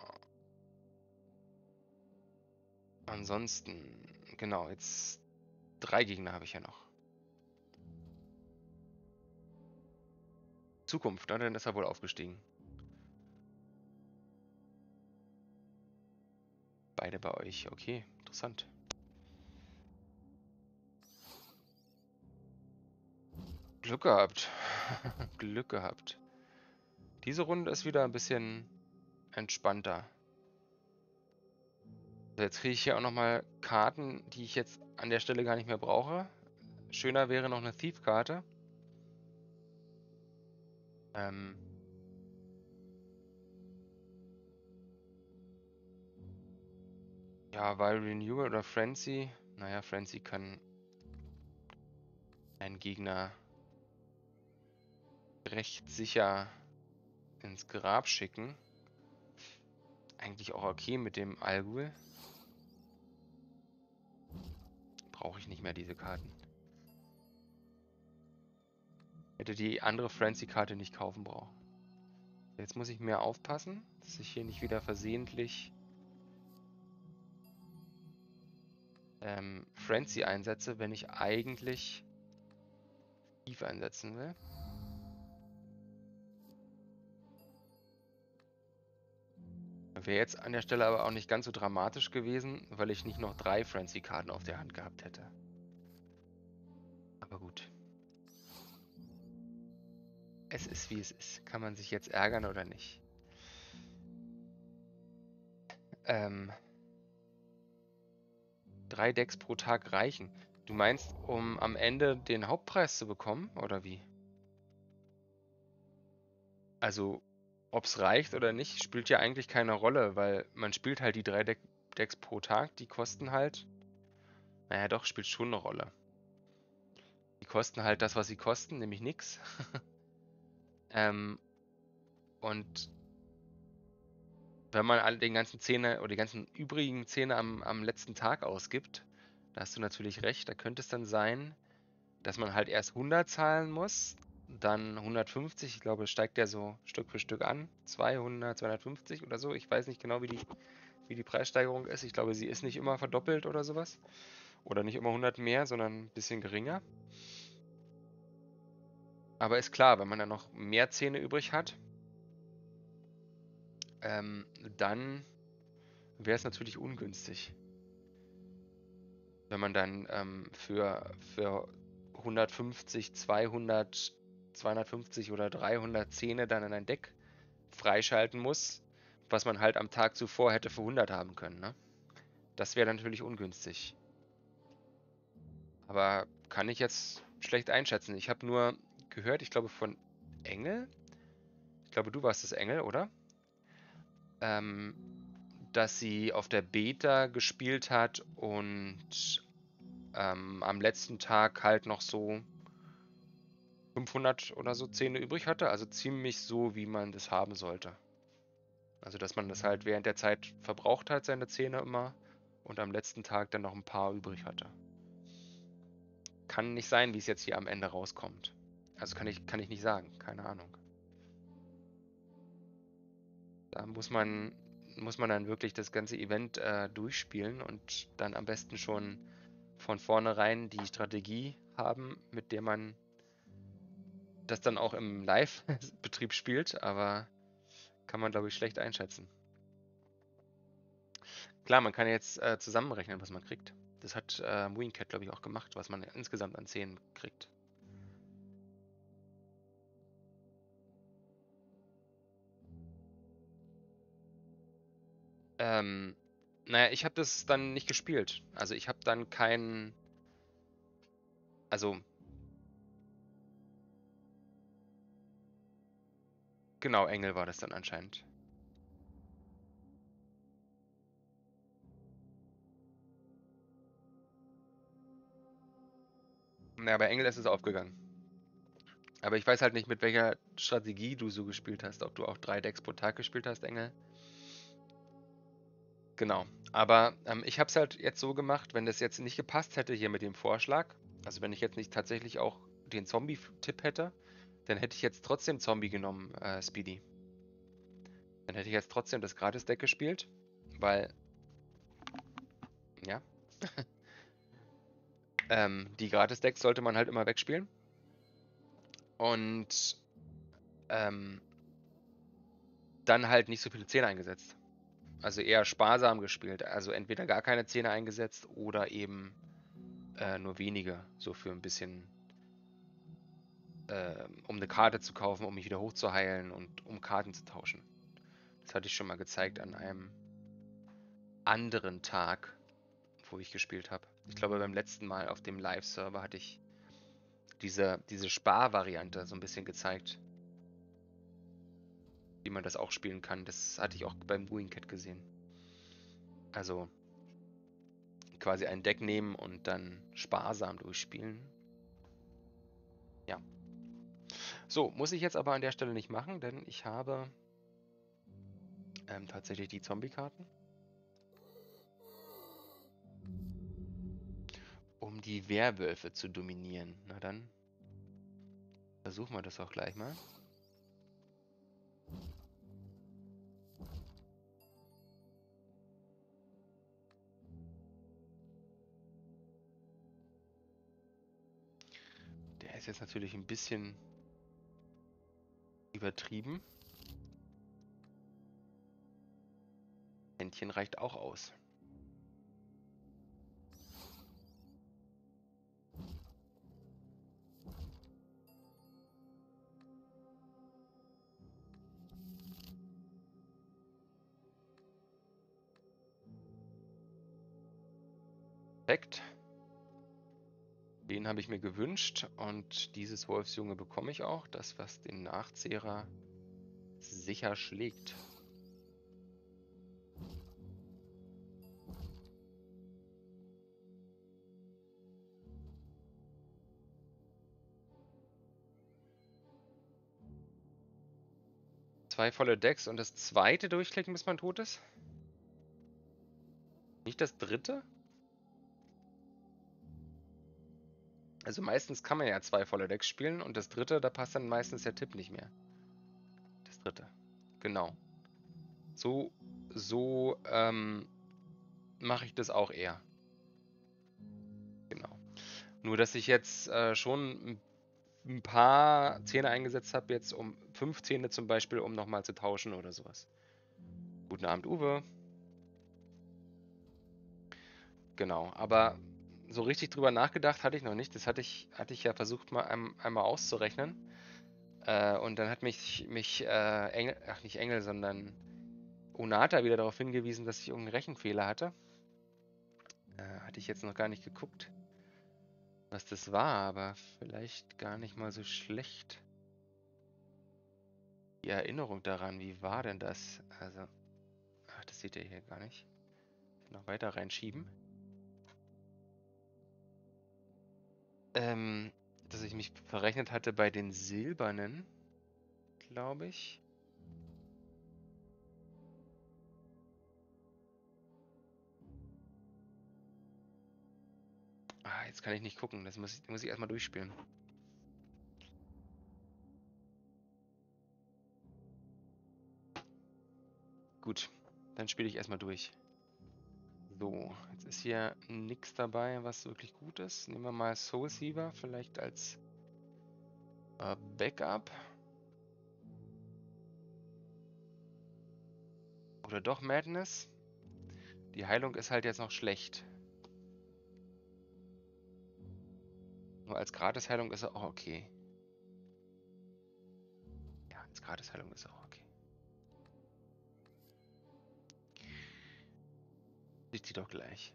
Ansonsten, genau, jetzt drei Gegner habe ich ja noch. Zukunft, ne? Dann ist er wohl aufgestiegen. Beide bei euch, okay, interessant. Glück gehabt. Glück gehabt. Diese Runde ist wieder ein bisschen entspannter. Also jetzt kriege ich hier auch nochmal Karten, die ich jetzt an der Stelle gar nicht mehr brauche. Schöner wäre noch eine Thief-Karte. Ähm ja, weil Renewal oder Frenzy. Naja, Frenzy kann einen Gegner recht sicher ins Grab schicken. Eigentlich auch okay mit dem Algul. Brauche ich nicht mehr diese Karten. Hätte die andere Frenzy-Karte nicht kaufen brauchen. Jetzt muss ich mehr aufpassen, dass ich hier nicht wieder versehentlich ähm, Frenzy einsetze, wenn ich eigentlich Thief einsetzen will. Wäre jetzt an der Stelle aber auch nicht ganz so dramatisch gewesen, weil ich nicht noch drei Frenzy-Karten auf der Hand gehabt hätte. Aber gut. Es ist wie es ist. Kann man sich jetzt ärgern oder nicht? Ähm, drei Decks pro Tag reichen. Du meinst, um am Ende den Hauptpreis zu bekommen, oder wie? Also, ob es reicht oder nicht, spielt ja eigentlich keine Rolle, weil man spielt halt die drei Deck Decks pro Tag, die kosten halt. Naja, doch, spielt schon eine Rolle. Die kosten halt das, was sie kosten, nämlich nix. ähm, und wenn man all den ganzen Zehner oder die ganzen übrigen Zehner am, am letzten Tag ausgibt, da hast du natürlich recht, da könnte es dann sein, dass man halt erst hundert zahlen muss, dann hundertfünfzig, ich glaube, steigt der so Stück für Stück an, zweihundert, zweihundertfünfzig oder so. Ich weiß nicht genau, wie die, wie die Preissteigerung ist. Ich glaube, sie ist nicht immer verdoppelt oder sowas. Oder nicht immer hundert mehr, sondern ein bisschen geringer. Aber ist klar, wenn man dann noch mehr Zähne übrig hat, ähm, dann wäre es natürlich ungünstig. Wenn man dann ähm, für, für hundertfünfzig, zweihundert, zweihundertfünfzig oder dreihundert Zähne dann in ein Deck freischalten muss, was man halt am Tag zuvor hätte für hundert haben können. Ne? Das wäre natürlich ungünstig. Aber kann ich jetzt schlecht einschätzen. Ich habe nur gehört, ich glaube von Engel, ich glaube du warst das Engel, oder? Ähm, dass sie auf der Beta gespielt hat und ähm, am letzten Tag halt noch so fünfhundert oder so Zähne übrig hatte. Also ziemlich so, wie man das haben sollte. Also dass man das halt während der Zeit verbraucht hat, seine Zähne immer, und am letzten Tag dann noch ein paar übrig hatte. Kann nicht sein, wie es jetzt hier am Ende rauskommt. Also kann ich, kann ich nicht sagen, keine Ahnung. Da muss man, muss man dann wirklich das ganze Event äh, durchspielen und dann am besten schon von vornherein die Strategie haben, mit der man das dann auch im Live-Betrieb spielt, aber kann man, glaube ich, schlecht einschätzen. Klar, man kann jetzt äh, zusammenrechnen, was man kriegt. Das hat äh, Wingcat, glaube ich, auch gemacht, was man insgesamt an Szenen kriegt. Ähm, naja, ich habe das dann nicht gespielt. Also ich habe dann keinen... Also, genau, Engel war das dann anscheinend. Naja, bei Engel ist es aufgegangen. Aber ich weiß halt nicht, mit welcher Strategie du so gespielt hast. Ob du auch drei Decks pro Tag gespielt hast, Engel. Genau. Aber ähm, ich habe es halt jetzt so gemacht, wenn das jetzt nicht gepasst hätte hier mit dem Vorschlag, also wenn ich jetzt nicht tatsächlich auch den Zombie-Tipp hätte, dann hätte ich jetzt trotzdem Zombie genommen, äh, Speedy. Dann hätte ich jetzt trotzdem das Gratis-Deck gespielt, weil, ja, ähm, die Gratis-Decks sollte man halt immer wegspielen. Und ähm, dann halt nicht so viele Zähne eingesetzt. Also eher sparsam gespielt. Also entweder gar keine Zähne eingesetzt oder eben äh, nur wenige. So für ein bisschen, äh, um eine Karte zu kaufen, um mich wieder hochzuheilen und um Karten zu tauschen. Das hatte ich schon mal gezeigt an einem anderen Tag, wo ich gespielt habe. Ich glaube, beim letzten Mal auf dem Live-Server hatte ich diese, diese Spar-Variante so ein bisschen gezeigt, wie man das auch spielen kann. Das hatte ich auch beim Wingcat gesehen. Also quasi ein Deck nehmen und dann sparsam durchspielen. Ja. So, muss ich jetzt aber an der Stelle nicht machen, denn ich habe ähm, tatsächlich die Zombie-Karten, um die Werwölfe zu dominieren. Na dann versuchen wir das auch gleich mal. Der ist jetzt natürlich ein bisschen übertrieben. Händchen reicht auch aus. Perfekt. Den habe ich mir gewünscht und dieses Wolfsjunge bekomme ich auch. Das, was den Nachzehrer sicher schlägt. Zwei volle Decks und das zweite durchklicken, bis man tot ist? Nicht das dritte? Also meistens kann man ja zwei volle Decks spielen und das dritte, da passt dann meistens der Tipp nicht mehr. Das dritte. Genau. So, so ähm, mache ich das auch eher. Genau. Nur, dass ich jetzt äh, schon ein paar Zähne eingesetzt habe, jetzt um fünf Zähne zum Beispiel, um nochmal zu tauschen oder sowas. Guten Abend, Uwe. Genau, aber so richtig drüber nachgedacht hatte ich noch nicht. Das hatte ich, hatte ich ja versucht, mal ein, einmal auszurechnen. Äh, und dann hat mich, mich äh, Engel, ach nicht Engel, sondern Onata wieder darauf hingewiesen, dass ich irgendeinen Rechenfehler hatte. Äh, hatte ich jetzt noch gar nicht geguckt, was das war, aber vielleicht gar nicht mal so schlecht. Die Erinnerung daran, wie war denn das? Also, ach, das seht ihr hier gar nicht. Noch weiter reinschieben. Ähm, dass ich mich verrechnet hatte bei den Silbernen, glaube ich. Ah, jetzt kann ich nicht gucken. Das muss ich, muss ich erstmal durchspielen. Gut, dann spiele ich erstmal durch. So, jetzt ist hier nichts dabei, was wirklich gut ist. Nehmen wir mal Soul Siever, vielleicht als äh, Backup. Oder doch Madness. Die Heilung ist halt jetzt noch schlecht. Nur als Gratis-Heilung ist er auch okay. Ja, als Gratis-Heilung ist er auch okay. Sieht sie doch gleich.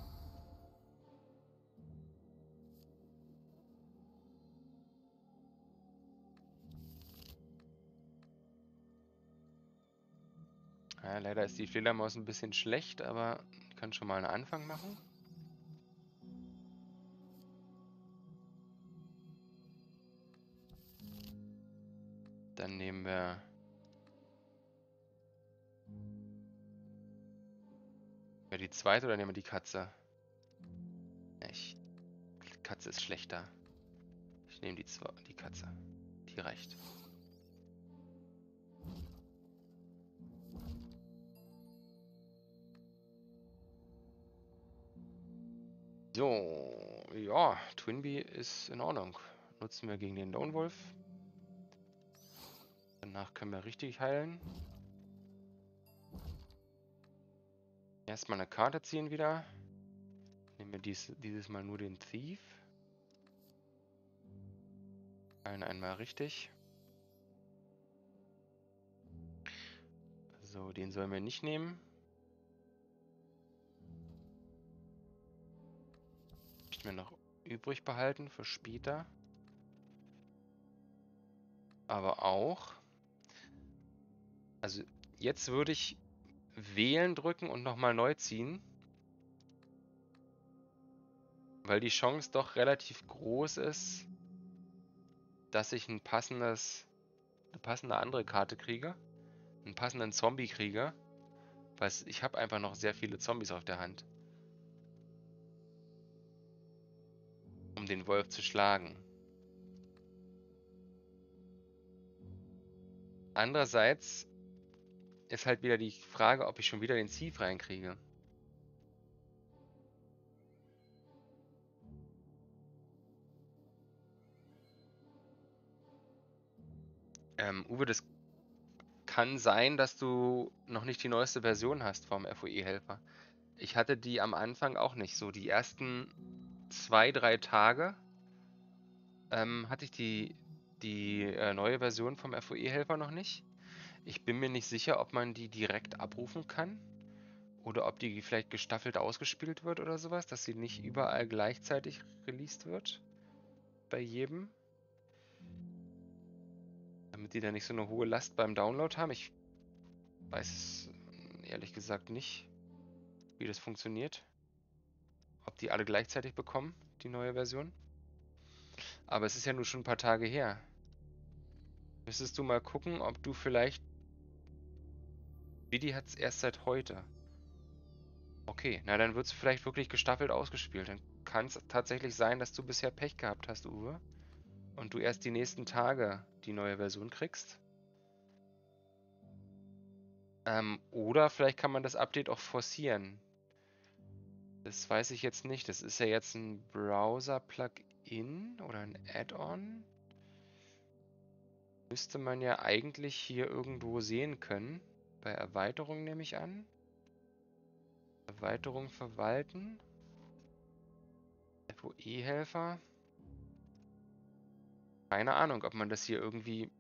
Ja, leider ist die Fledermaus ein bisschen schlecht, aber ich kann schon mal einen Anfang machen. Dann nehmen wir ja, die zweite oder nehmen wir die Katze? Ich, die Katze ist schlechter. Ich nehme die, die Katze. Die reicht. So, ja, Twinbee ist in Ordnung. Nutzen wir gegen den Lone Wolf. Danach können wir richtig heilen. Erstmal eine Karte ziehen wieder. Nehmen wir dies, dieses Mal nur den Thief. Heilen einmal richtig. So, den sollen wir nicht nehmen. Möchten wir noch übrig behalten für später. Aber auch. Also jetzt würde ich wählen drücken und nochmal neu ziehen. Weil die Chance doch relativ groß ist, dass ich ein passendes, eine passende andere Karte kriege. Einen passenden Zombie kriege. Weil ich habe einfach noch sehr viele Zombies auf der Hand. Um den Wolf zu schlagen. Andererseits ist halt wieder die Frage, ob ich schon wieder den Thief reinkriege. Ähm, Uwe, das kann sein, dass du noch nicht die neueste Version hast vom F O E-Helfer. Ich hatte die am Anfang auch nicht so. Die ersten zwei, drei Tage ähm, hatte ich die, die äh, neue Version vom F O E-Helfer noch nicht. Ich bin mir nicht sicher, ob man die direkt abrufen kann Oder ob die vielleicht gestaffelt ausgespielt wird oder sowas, dass sie nicht überall gleichzeitig released wird. Bei jedem. Damit die da nicht so eine hohe Last beim Download haben. Ich weiß es ehrlich gesagt nicht, wie das funktioniert. Ob die alle gleichzeitig bekommen, die neue Version. Aber es ist ja nur schon ein paar Tage her. Müsstest du mal gucken, ob du vielleicht... Vidi hat es erst seit heute. Okay, na dann wird es vielleicht wirklich gestaffelt ausgespielt. Dann kann es tatsächlich sein, dass du bisher Pech gehabt hast, Uwe. Und du erst die nächsten Tage die neue Version kriegst. Ähm, oder vielleicht kann man das Update auch forcieren. Das weiß ich jetzt nicht. Das ist ja jetzt ein Browser-Plugin oder ein Add-on. Müsste man ja eigentlich hier irgendwo sehen können. Bei Erweiterung nehme ich an. Erweiterung verwalten. F O E-Helfer. Keine Ahnung, ob man das hier irgendwie...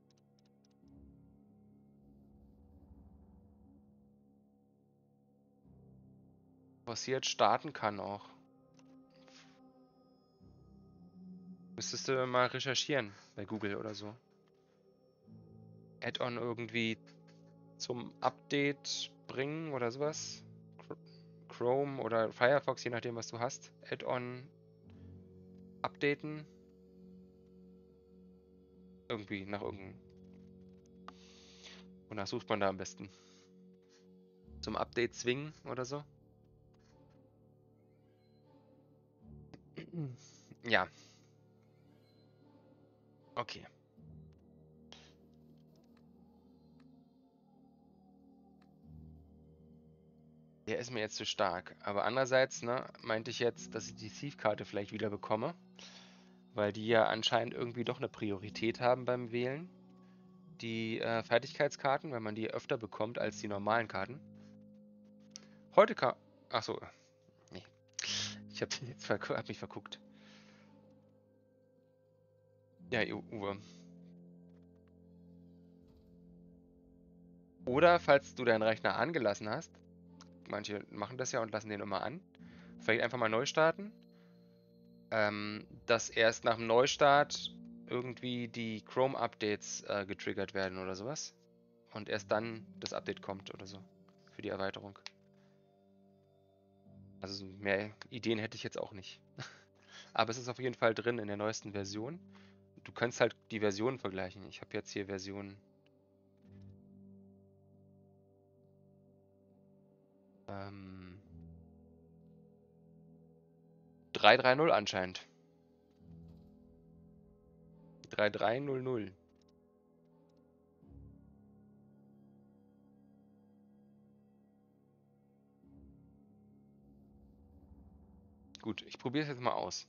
forciert starten kann auch. Müsstest du mal recherchieren bei Google oder so. Add-on irgendwie zum Update bringen oder sowas. Chrome oder Firefox, je nachdem, was du hast. Add-on updaten. Irgendwie nach irgendeinem. Wonach sucht man da am besten? Zum Update zwingen oder so? Ja. Okay. Der ist mir jetzt zu stark. Aber andererseits, ne, meinte ich jetzt, dass ich die Thief-Karte vielleicht wieder bekomme. Weil die ja anscheinend irgendwie doch eine Priorität haben beim Wählen. Die äh, Fertigkeitskarten, weil man die öfter bekommt als die normalen Karten. Heute kam... Achso. Nee. Ich hab, jetzt hab mich verguckt. Ja, Uwe. Oder falls du deinen Rechner angelassen hast, manche machen das ja und lassen den immer an, vielleicht einfach mal neu starten, ähm, dass erst nach dem Neustart irgendwie die Chrome-Updates äh, getriggert werden oder sowas und erst dann das Update kommt oder so für die Erweiterung. Also mehr Ideen hätte ich jetzt auch nicht. Aber es ist auf jeden Fall drin in der neuesten Version. Du kannst halt die Versionen vergleichen. Ich habe jetzt hier Version ähm, drei Punkt drei Punkt null anscheinend. drei Punkt drei Punkt null null. Gut, ich probiere es jetzt mal aus.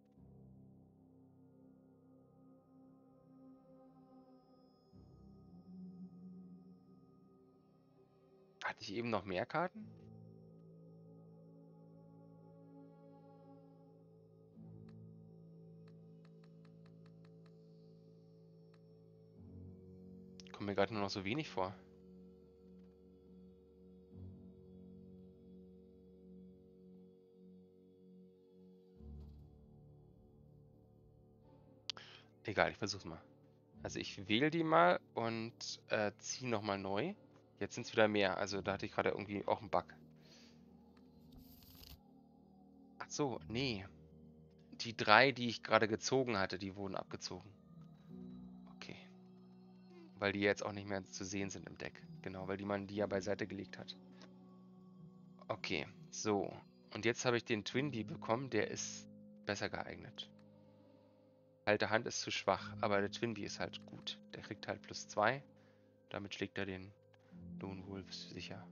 Hatte ich eben noch mehr Karten? Kommt mir gerade nur noch so wenig vor. Egal, ich versuch's mal. Also ich wähle die mal und äh, ziehe nochmal neu. Jetzt sind es wieder mehr, also da hatte ich gerade irgendwie auch einen Bug. Ach so, nee. Die drei, die ich gerade gezogen hatte, die wurden abgezogen. Okay. Weil die jetzt auch nicht mehr zu sehen sind im Deck. Genau, weil die man die ja beiseite gelegt hat. Okay, so. Und jetzt habe ich den Twinbee bekommen, der ist besser geeignet. Kalte Hand ist zu schwach, aber der Twinbee ist halt gut. Der kriegt halt plus zwei. Damit schlägt er den Lone Wolf sicher.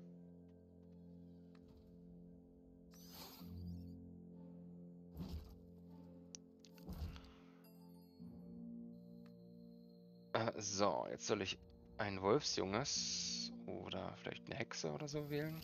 Äh, so, jetzt soll ich ein Wolfsjunges oder vielleicht eine Hexe oder so wählen.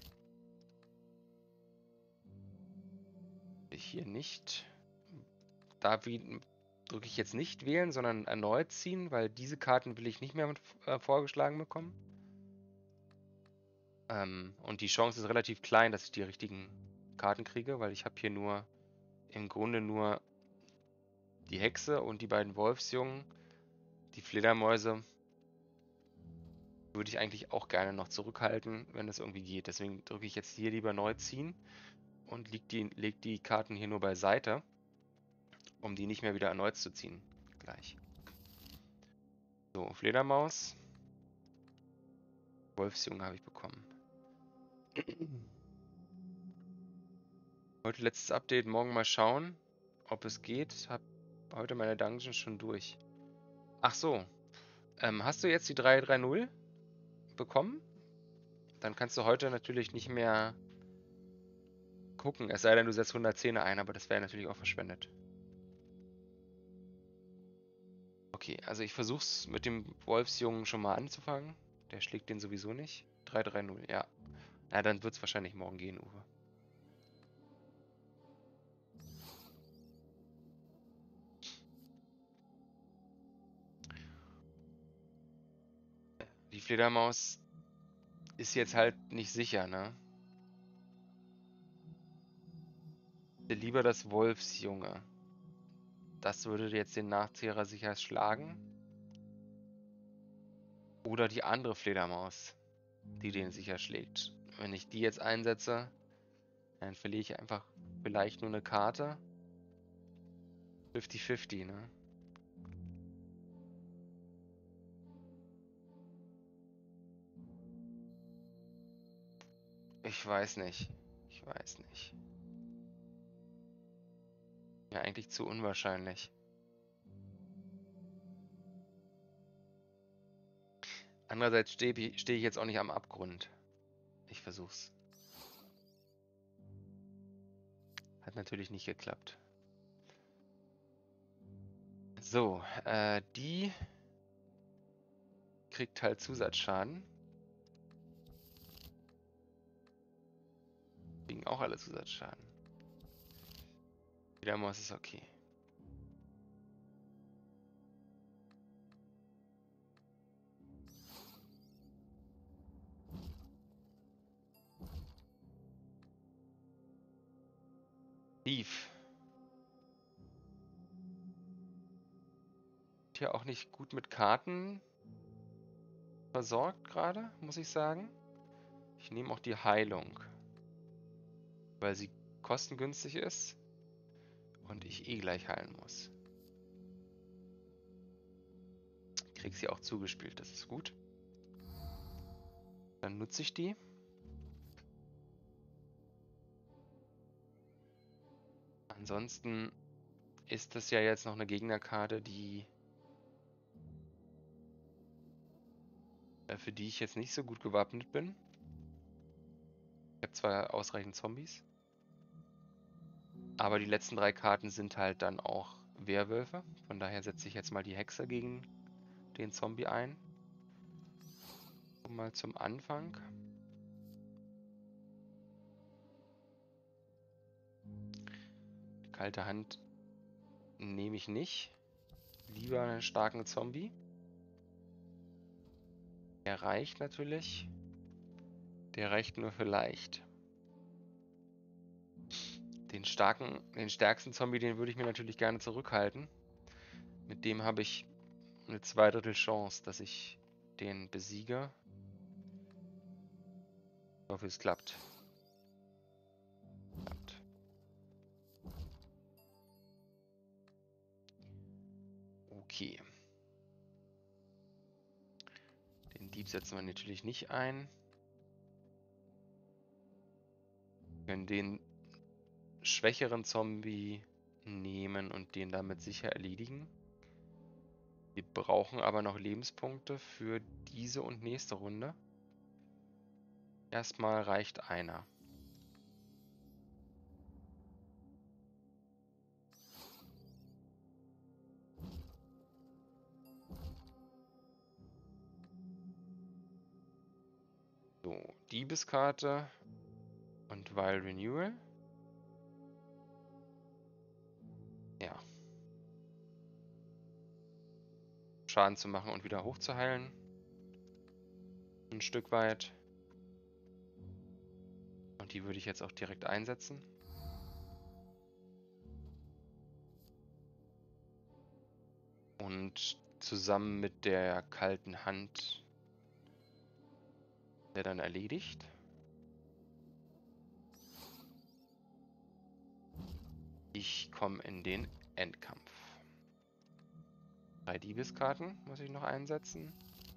Ich hier nicht. Da drücke ich jetzt nicht wählen, sondern erneut ziehen, weil diese Karten will ich nicht mehr mit, äh, vorgeschlagen bekommen. Ähm, und die Chance ist relativ klein, dass ich die richtigen Karten kriege, weil ich habe hier nur im Grunde nur die Hexe und die beiden Wolfsjungen. Die Fledermäuse würde ich eigentlich auch gerne noch zurückhalten, wenn das irgendwie geht. Deswegen drücke ich jetzt hier lieber neu ziehen und leg die, leg die Karten hier nur beiseite, um die nicht mehr wieder erneut zu ziehen. Gleich. So, Fledermaus. Wolfsjunge habe ich bekommen. Heute letztes Update, morgen mal schauen, ob es geht. Hab heute meine Dungeons schon durch. Ach so. Ähm, hast du jetzt die drei drei null bekommen? Dann kannst du heute natürlich nicht mehr gucken, es sei denn, du setzt hundertzehner ein, aber das wäre natürlich auch verschwendet. Okay, also ich versuch's mit dem Wolfsjungen schon mal anzufangen. Der schlägt den sowieso nicht. drei drei null, ja. Na, dann wird's wahrscheinlich morgen gehen, Uwe. Die Fledermaus ist jetzt halt nicht sicher, ne? Lieber das Wolfsjunge. Das würde jetzt den Nachzehrer sicher schlagen. Oder die andere Fledermaus, die den sicher schlägt. Wenn ich die jetzt einsetze, dann verliere ich einfach vielleicht nur eine Karte. fünfzig fünfzig, ne? Ich weiß nicht. Ich weiß nicht. Ja, eigentlich zu unwahrscheinlich. Andererseits stehe steh ich jetzt auch nicht am Abgrund. Ich versuch's. Hat natürlich nicht geklappt. So, äh, die kriegt halt Zusatzschaden. Kriegen auch alle Zusatzschaden. Fledermaus ist okay. Thief. Hier auch nicht gut mit Karten versorgt gerade, muss ich sagen. Ich nehme auch die Heilung, weil sie kostengünstig ist und ich eh gleich heilen muss. Ich krieg sie auch zugespielt, das ist gut. Dann nutze ich die. Ansonsten ist das ja jetzt noch eine Gegnerkarte, die äh, für die ich jetzt nicht so gut gewappnet bin. Ich habe zwar ausreichend Zombies, aber die letzten drei Karten sind halt dann auch Werwölfe. Von daher setze ich jetzt mal die Hexe gegen den Zombie ein. Mal zum Anfang. Die kalte Hand nehme ich nicht. Lieber einen starken Zombie. Der reicht natürlich. Der reicht nur vielleicht. Den starken, den stärksten Zombie, den würde ich mir natürlich gerne zurückhalten. Mit dem habe ich eine Zweidrittel Chance, dass ich den besiege. Ich hoffe, es klappt. Klappt. Okay. Den Dieb setzen wir natürlich nicht ein. Wir können den schwächeren Zombie nehmen und den damit sicher erledigen. Wir brauchen aber noch Lebenspunkte für diese und nächste Runde. Erstmal reicht einer. So, Diebeskarte und Vile Renewal. Ja. Schaden zu machen und wieder hochzuheilen. Ein Stück weit. Und die würde ich jetzt auch direkt einsetzen. Und zusammen mit der kalten Hand wäre dann erledigt. Ich komme in den Endkampf. Drei Diebeskarten muss ich noch einsetzen.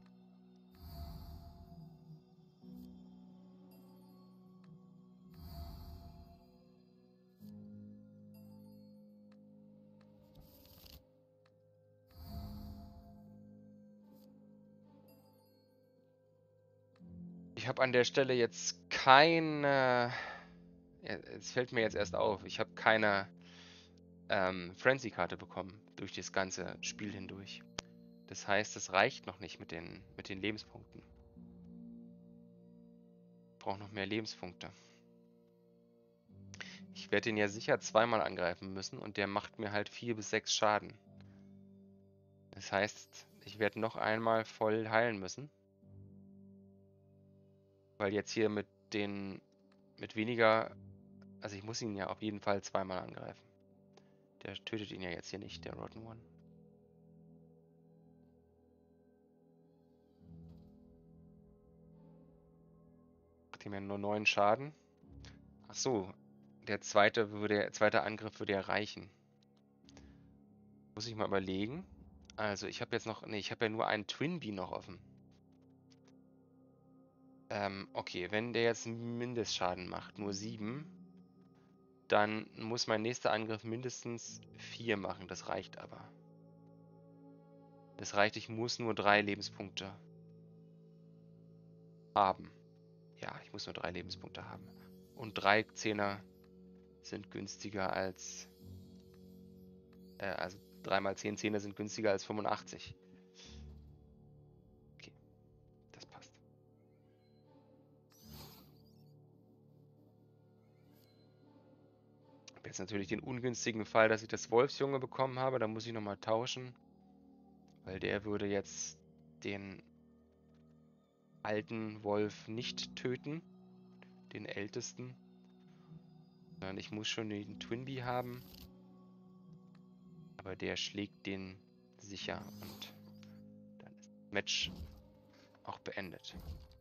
Ich habe an der Stelle jetzt keine... Ja, es fällt mir jetzt erst auf. Ich habe keine ähm, Frenzy-Karte bekommen durch das ganze Spiel hindurch. Das heißt, es reicht noch nicht mit den, mit den Lebenspunkten. Ich brauche noch mehr Lebenspunkte. Ich werde den ja sicher zweimal angreifen müssen und der macht mir halt vier bis sechs Schaden. Das heißt, ich werde noch einmal voll heilen müssen. Weil jetzt hier mit den, mit weniger, also ich muss ihn ja auf jeden Fall zweimal angreifen. Der tötet ihn ja jetzt hier nicht, der Rotten One. Macht ihm ja nur neun Schaden. Ach so, der zweite würde, der zweite Angriff würde ja reichen. Muss ich mal überlegen. Also ich habe jetzt noch, nee, ich habe ja nur einen Twin Bee noch offen. Ähm, okay, wenn der jetzt Mindestschaden macht, nur sieben, dann muss mein nächster Angriff mindestens vier machen. Das reicht aber. Das reicht, ich muss nur drei Lebenspunkte haben. Ja, ich muss nur drei Lebenspunkte haben. Und drei Zehner sind günstiger als... Äh, also drei mal zehn Zehner sind günstiger als fünfundachtzig. Okay, das passt. Ich habe jetzt natürlich den ungünstigen Fall, dass ich das Wolfsjunge bekommen habe. Da muss ich nochmal tauschen. Weil der würde jetzt den alten Wolf nicht töten. Den ältesten. Sondern ich muss schon den Twin Bee haben. Aber der schlägt den sicher. Und dann ist das Match auch beendet.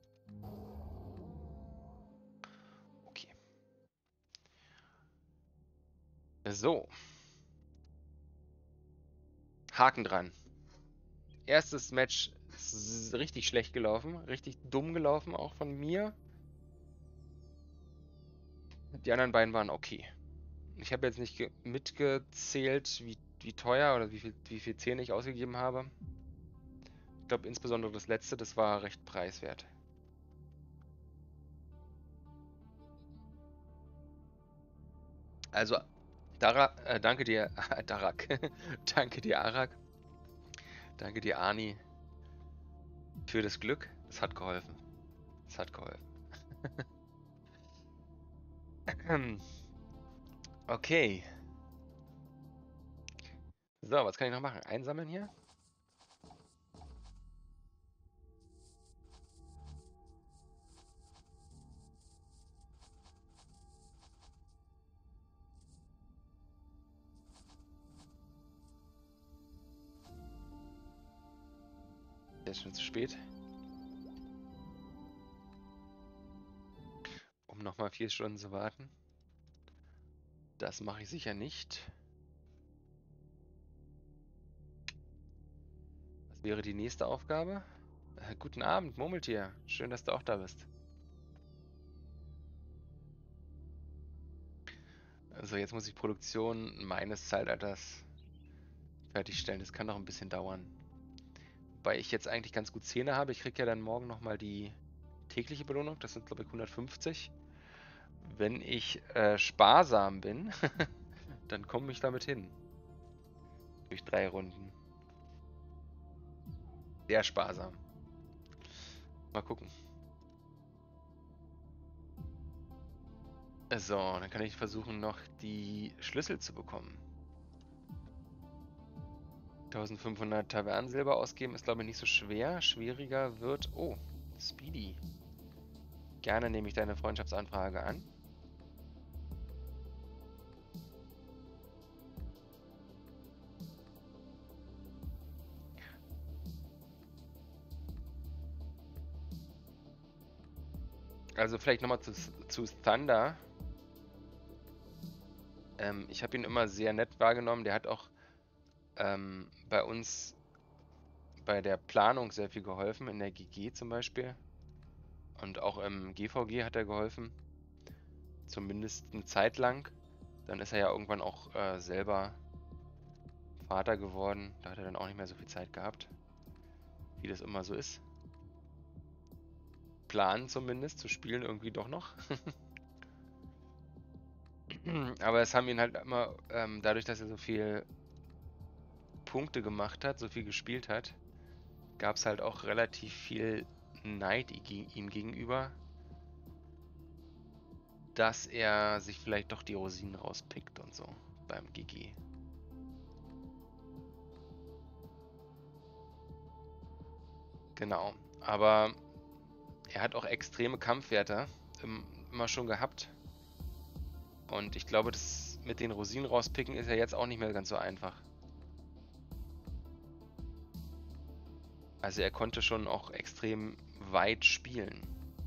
Okay. So. Haken dran. Erstes Match ist richtig schlecht gelaufen. Richtig dumm gelaufen, auch von mir. Die anderen beiden waren okay. Ich habe jetzt nicht mitgezählt, wie, wie teuer oder wie viel, wie viel Zähne ich ausgegeben habe. Ich glaube insbesondere das letzte, das war recht preiswert. Also, Dara, äh, danke dir, Darak. Danke dir, Arak. Danke dir, Ani, für das Glück. Es hat geholfen. Es hat geholfen. Okay. So, was kann ich noch machen? Einsammeln hier? Ist schon zu spät. Um nochmal vier Stunden zu warten. Das mache ich sicher nicht. Was wäre die nächste Aufgabe? Äh, guten Abend, Murmeltier. Schön, dass du auch da bist. Also jetzt muss ich Produktion meines Zeitalters fertigstellen. Das kann noch ein bisschen dauern. Wobei ich jetzt eigentlich ganz gut Zähne habe. Ich kriege ja dann morgen nochmal die tägliche Belohnung. Das sind, glaube ich, hundertfünfzig. Wenn ich äh, sparsam bin, dann komme ich damit hin. Durch drei Runden. Sehr sparsam. Mal gucken. So, dann kann ich versuchen, noch die Schlüssel zu bekommen. eintausendfünfhundert Tavernensilber ausgeben ist, glaube ich, nicht so schwer. Schwieriger wird... Oh, Speedy. Gerne nehme ich deine Freundschaftsanfrage an. Also vielleicht nochmal zu, zu Thunder. Ähm, ich habe ihn immer sehr nett wahrgenommen. Der hat auch ähm, bei uns bei der Planung sehr viel geholfen, in der G G zum Beispiel. Und auch im G V G hat er geholfen. Zumindest eine Zeit lang. Dann ist er ja irgendwann auch äh, selber Vater geworden. Da hat er dann auch nicht mehr so viel Zeit gehabt. Wie das immer so ist. Planen zumindest, zu spielen irgendwie doch noch. Aber es haben ihn halt immer, ähm, dadurch, dass er so viel Punkte gemacht hat, so viel gespielt hat, gab es halt auch relativ viel Neid ihm gegenüber, dass er sich vielleicht doch die Rosinen rauspickt und so beim G G. Genau, aber er hat auch extreme Kampfwerte immer schon gehabt. Und ich glaube, das mit den Rosinen rauspicken ist ja jetzt auch nicht mehr ganz so einfach. Also er konnte schon auch extrem weit spielen.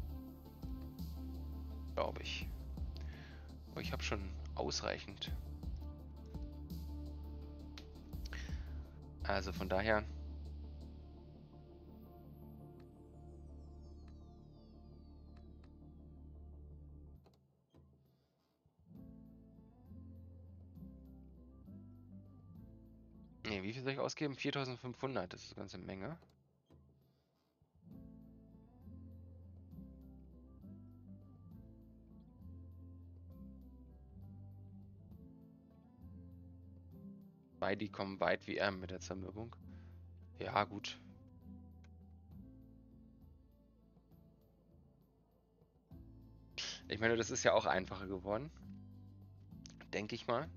Glaube ich. Aber ich habe schon ausreichend. Also von daher. Ne, wie viel soll ich ausgeben? viertausendfünfhundert, das ist eine ganze Menge. Beide kommen weit wie er mit der Zermürbung. Ja, gut. Ich meine, das ist ja auch einfacher geworden. Denke ich mal.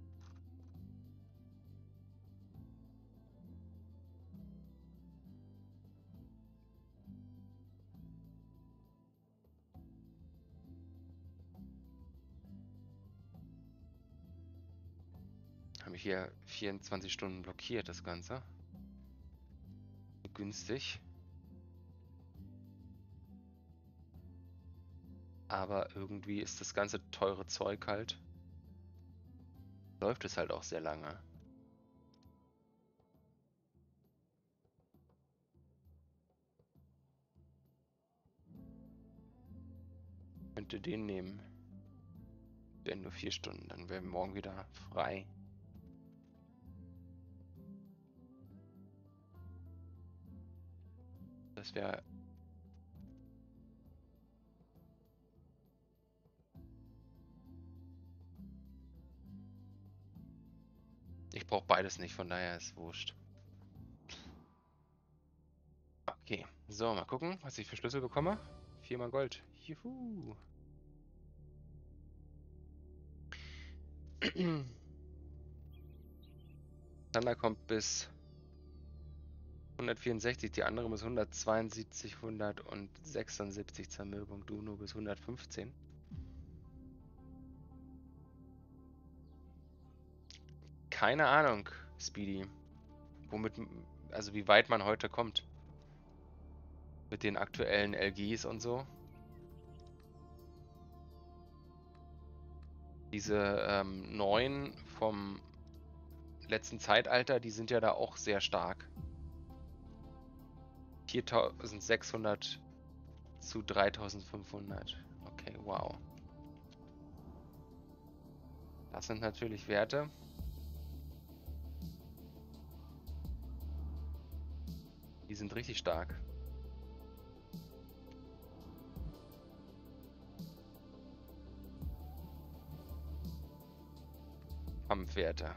Habe ich hier vierundzwanzig Stunden blockiert, das Ganze. Günstig. Aber irgendwie ist das ganze teure Zeug halt. Läuft es halt auch sehr lange. Könnte den nehmen. Wären nur vier Stunden, dann wären wir morgen wieder frei. Das wäre... Ich brauche beides nicht, von daher ist wurscht. Okay, so, mal gucken, was ich für Schlüssel bekomme. Viermal Gold. Juhu. Thunder kommt bis hundertvierundsechzig, die andere bis hundertzweiundsiebzig, hundertsechsundsiebzig Zermürbung, du nur bis hundertfünfzehn. Keine Ahnung, Speedy. Womit, also wie weit man heute kommt. Mit den aktuellen L Gs und so. Diese ähm, neuen vom letzten Zeitalter, die sind ja da auch sehr stark. viertausendsechshundert zu dreitausendfünfhundert. Okay, wow. Das sind natürlich Werte. Die sind richtig stark. Kampfwerte.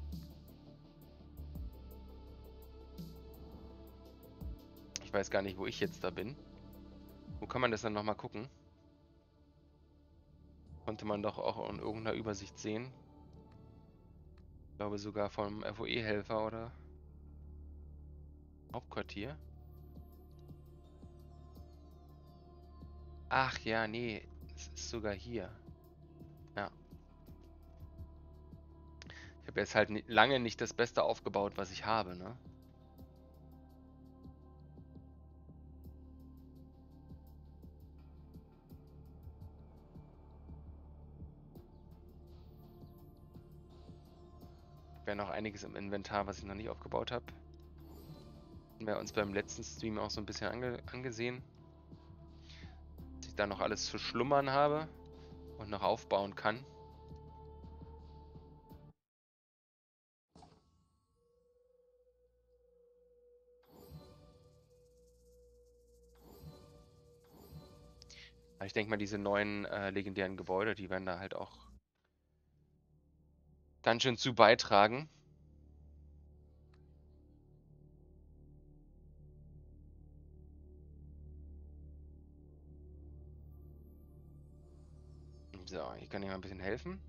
Ich weiß gar nicht, wo ich jetzt da bin. Wo kann man das dann nochmal gucken? Konnte man doch auch in irgendeiner Übersicht sehen. Ich glaube sogar vom F O E-Helfer oder Hauptquartier. Ach ja, nee, es ist sogar hier. Ja. Ich habe jetzt halt lange nicht das Beste aufgebaut, was ich habe, ne? habe ja noch einiges im Inventar, was ich noch nicht aufgebaut habe. Haben wir uns beim letzten Stream auch so ein bisschen ange angesehen. Dass ich da noch alles zu schlummern habe und noch aufbauen kann. Aber ich denke mal, diese neuen äh, legendären Gebäude, die werden da halt auch ganz schön zu beitragen. So, hier kann ich mal ein bisschen helfen.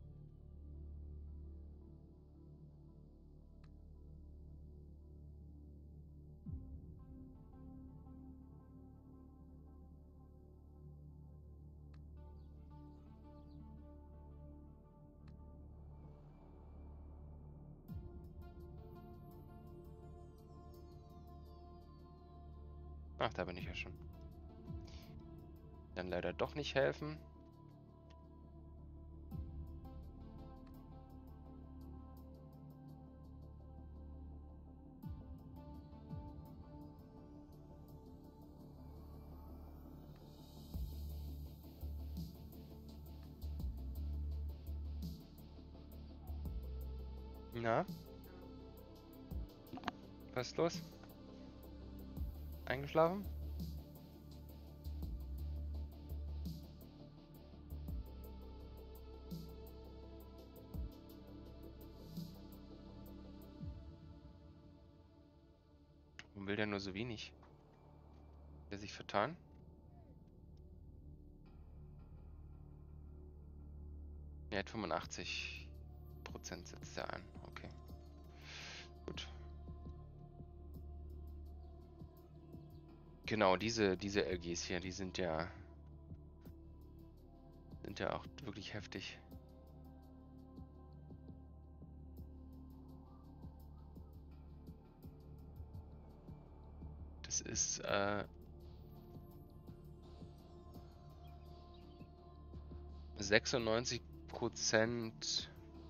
Ach, da bin ich ja schon. Dann leider doch nicht helfen. Na? Was ist los? Eingeschlafen? Warum will der nur so wenig? Hat er sich vertan? Er hat fünfundachtzig Prozent setzt er ein. Okay. Gut. Genau, diese, diese L Gs hier, die sind ja sind ja auch wirklich heftig. Das ist äh, sechsundneunzig Prozent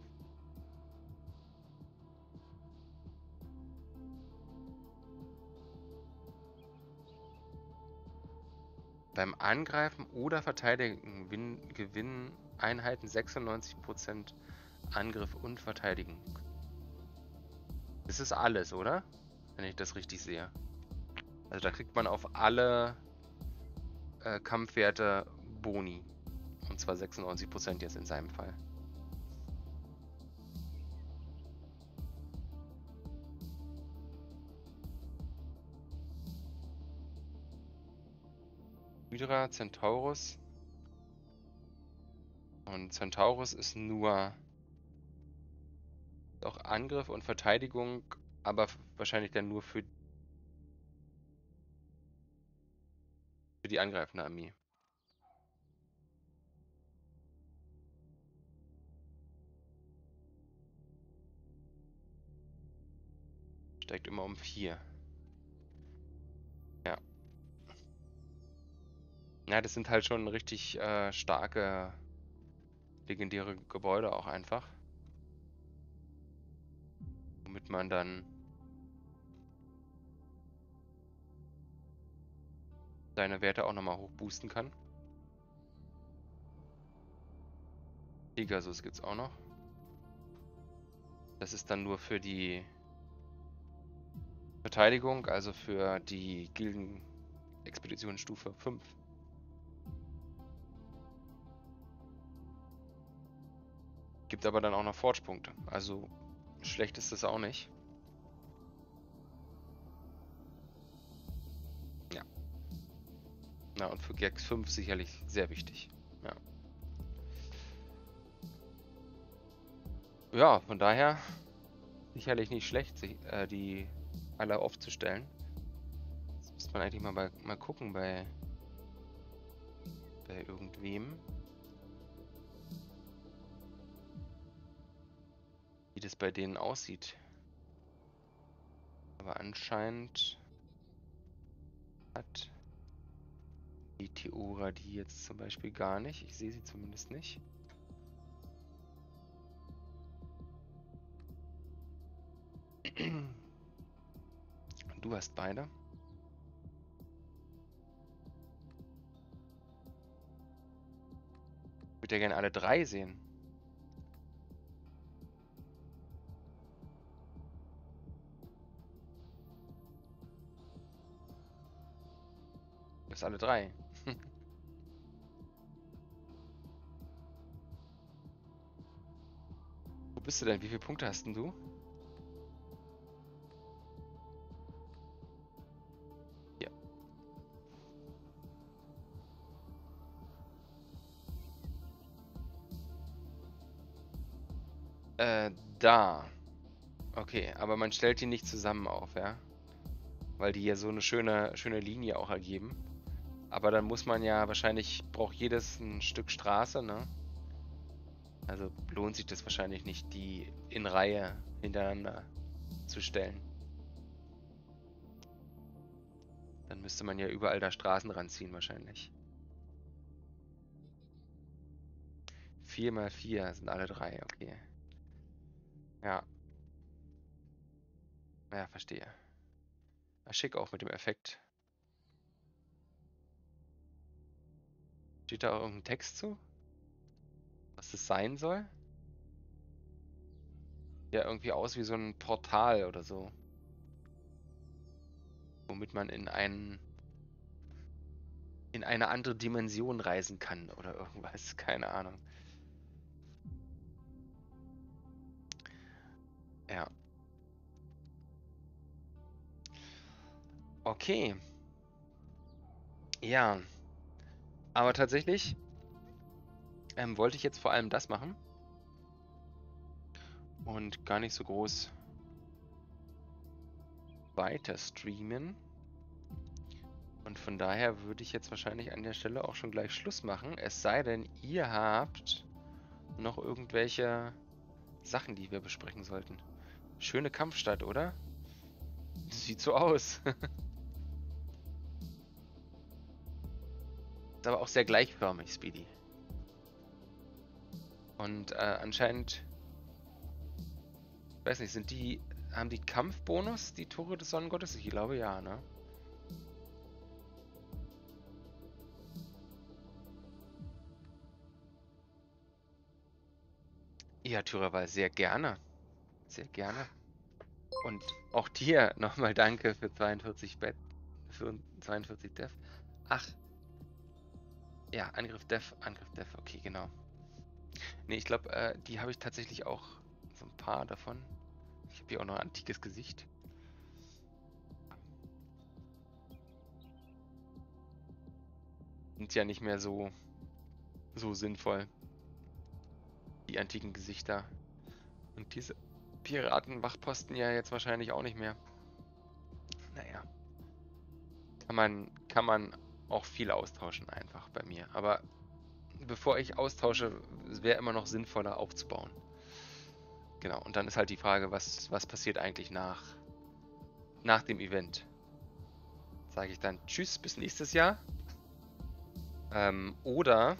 beim Angreifen oder Verteidigen win gewinnen Einheiten sechsundneunzig Prozent Angriff und Verteidigung. Das ist alles, oder? Wenn ich das richtig sehe. Also da kriegt man auf alle äh, Kampfwerte Boni. Und zwar sechsundneunzig Prozent jetzt in seinem Fall. Hydra, Centaurus. Und Centaurus ist nur auch Angriff und Verteidigung, aber wahrscheinlich dann nur für, für die angreifende Armee. Steigt immer um vier. Ja. Ja, das sind halt schon richtig äh, starke, legendäre Gebäude auch einfach. Womit man dann seine Werte auch nochmal hochboosten kann. Pegasus gibt's auch noch. Das ist dann nur für die Verteidigung, also für die Gilden-Expedition Stufe fünf. Gibt aber dann auch noch Forge-Punkte. Also schlecht ist das auch nicht. Ja. Na, und für Gex fünf sicherlich sehr wichtig. Ja. Ja, von daher sicherlich nicht schlecht, sich, äh, die alle aufzustellen. Jetzt müsste man eigentlich mal, bei, mal gucken bei, bei irgendwem. Wie das bei denen aussieht. Aber anscheinend hat die Theora die jetzt zum Beispiel gar nicht. Ich sehe sie zumindest nicht. Du hast beide. Ich würde ja gerne alle drei sehen. Du hast alle drei. Wo bist du denn? Wie viele Punkte hast denn du? Ja. Äh, da. Okay, aber man stellt die nicht zusammen auf, ja? Weil die ja so eine schöne, schöne Linie auch ergeben. Aber dann muss man ja wahrscheinlich, braucht jedes ein Stück Straße, ne? Also lohnt sich das wahrscheinlich nicht, die in Reihe hintereinander zu stellen. Dann müsste man ja überall da Straßen ranziehen wahrscheinlich. vier mal vier sind alle drei, okay. Ja, ja, verstehe. Ja, schick auch mit dem Effekt. Steht da auch irgendein Text zu? Was das sein soll? Ja, irgendwie aus wie so ein Portal oder so. Womit man in einen, in eine andere Dimension reisen kann oder irgendwas. Keine Ahnung. Ja. Okay. Ja. Aber tatsächlich ähm, wollte ich jetzt vor allem das machen. Und gar nicht so groß weiter streamen. Und von daher würde ich jetzt wahrscheinlich an der Stelle auch schon gleich Schluss machen. Es sei denn, ihr habt noch irgendwelche Sachen, die wir besprechen sollten. Schöne Kampfstadt, oder? Sieht so aus. Ist aber auch sehr gleichförmig, Speedy. Und äh, anscheinend, ich weiß nicht, sind die, haben die Kampfbonus, die Tore des Sonnengottes? Ich glaube ja, ne? Ja, Tyraval, sehr gerne. Sehr gerne. Und auch dir nochmal danke für zweiundvierzig Bet, für zweiundvierzig Def. Ach, ja, Angriff Def, Angriff Def, okay, genau. Ne, ich glaube, äh, die habe ich tatsächlich auch, so ein paar davon. Ich habe hier auch noch ein antikes Gesicht. Sind ja nicht mehr so, so sinnvoll, die antiken Gesichter. Und diese Piratenwachposten ja jetzt wahrscheinlich auch nicht mehr. Naja. Kann man, kann man auch viel austauschen einfach bei mir. Aber bevor ich austausche, wäre immer noch sinnvoller aufzubauen. Genau, und dann ist halt die Frage, was, was passiert eigentlich nach, nach dem Event? Sage ich dann Tschüss, bis nächstes Jahr? Ähm, oder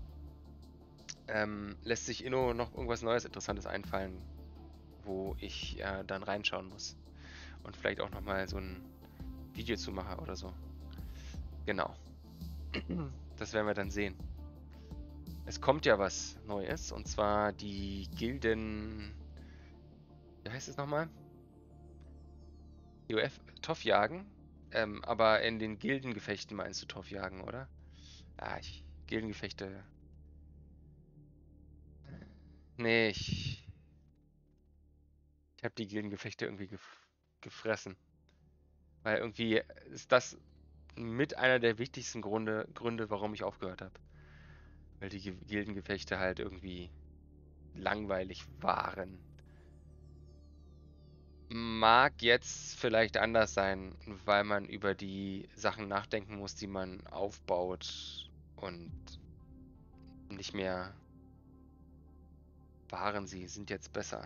ähm, lässt sich Inno noch irgendwas Neues, Interessantes einfallen, wo ich äh, dann reinschauen muss. Und vielleicht auch nochmal so ein Video zu machen oder so. Genau. Das werden wir dann sehen. Es kommt ja was Neues, und zwar die Gilden... Wie heißt es nochmal? E O F, Toffjagen? Ähm, aber in den Gildengefechten meinst du Toffjagen, oder? Ah, ich... Gildengefechte... Nee, ich... Ich habe die Gildengefechte irgendwie gef gefressen. Weil irgendwie ist das mit einer der wichtigsten Gründe, Gründe, warum ich aufgehört habe. Weil die Ge- Gildengefechte halt irgendwie langweilig waren. Mag jetzt vielleicht anders sein, weil man über die Sachen nachdenken muss, die man aufbaut und nicht mehr waren sie, sind jetzt besser.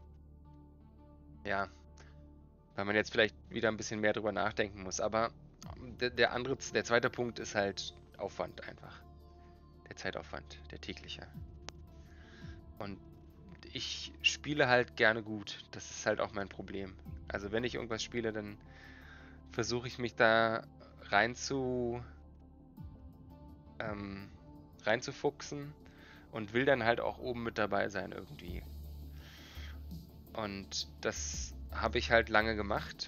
Ja, weil man jetzt vielleicht wieder ein bisschen mehr drüber nachdenken muss. Aber der, der andere, der zweite Punkt ist halt Aufwand einfach. Der Zeitaufwand, der tägliche. Und ich spiele halt gerne gut. Das ist halt auch mein Problem. Also wenn ich irgendwas spiele, dann versuche ich mich da rein zu ähm, reinzufuchsen und will dann halt auch oben mit dabei sein irgendwie. Und das habe ich halt lange gemacht.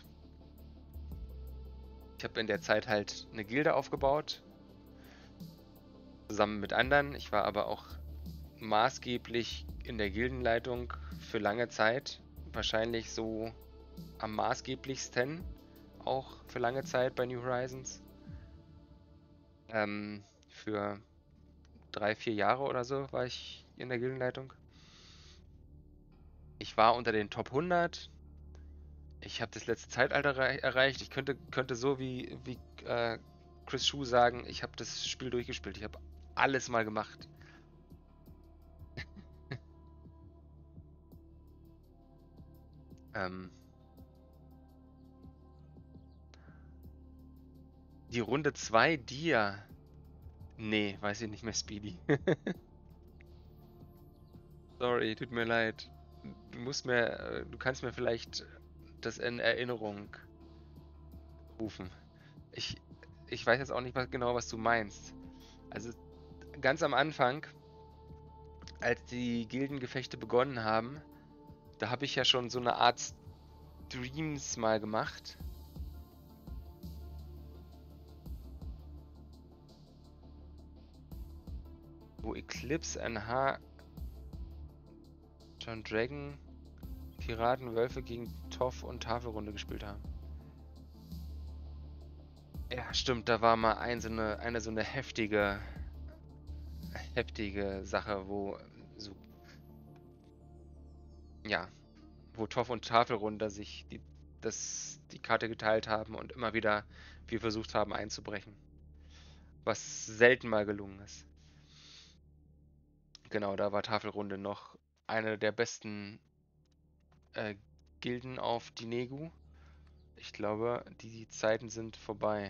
Ich habe in der Zeit halt eine Gilde aufgebaut, zusammen mit anderen. Ich war aber auch maßgeblich in der Gildenleitung für lange Zeit. Wahrscheinlich so am maßgeblichsten auch für lange Zeit bei New Horizons. Ähm, für drei, vier Jahre oder so war ich in der Gildenleitung. Ich war unter den Top hundert. Ich habe das letzte Zeitalter errei- erreicht. Ich könnte, könnte so wie, wie äh, Chris Schuh sagen, ich habe das Spiel durchgespielt. Ich habe alles mal gemacht. Ähm, die Runde zwei Dia. Nee, weiß ich nicht mehr, Speedy. Sorry, tut mir leid. Du musst mir, äh, du kannst mir vielleicht das in Erinnerung rufen. Ich, ich weiß jetzt auch nicht was, genau, was du meinst. Also ganz am Anfang, als die Gildengefechte begonnen haben, da habe ich ja schon so eine Art Streams mal gemacht. Wo Eclipse, N H, John Dragon, Piraten, Wölfe gegen Toff und Tafelrunde gespielt haben. Ja, stimmt, da war mal ein, so eine, eine so eine heftige, heftige Sache, wo so, ja, wo Toff und Tafelrunde sich die, das, die Karte geteilt haben und immer wieder wir versucht haben einzubrechen. Was selten mal gelungen ist. Genau, da war Tafelrunde noch eine der besten äh, Gilden auf Dinegu. Ich glaube, die Zeiten sind vorbei.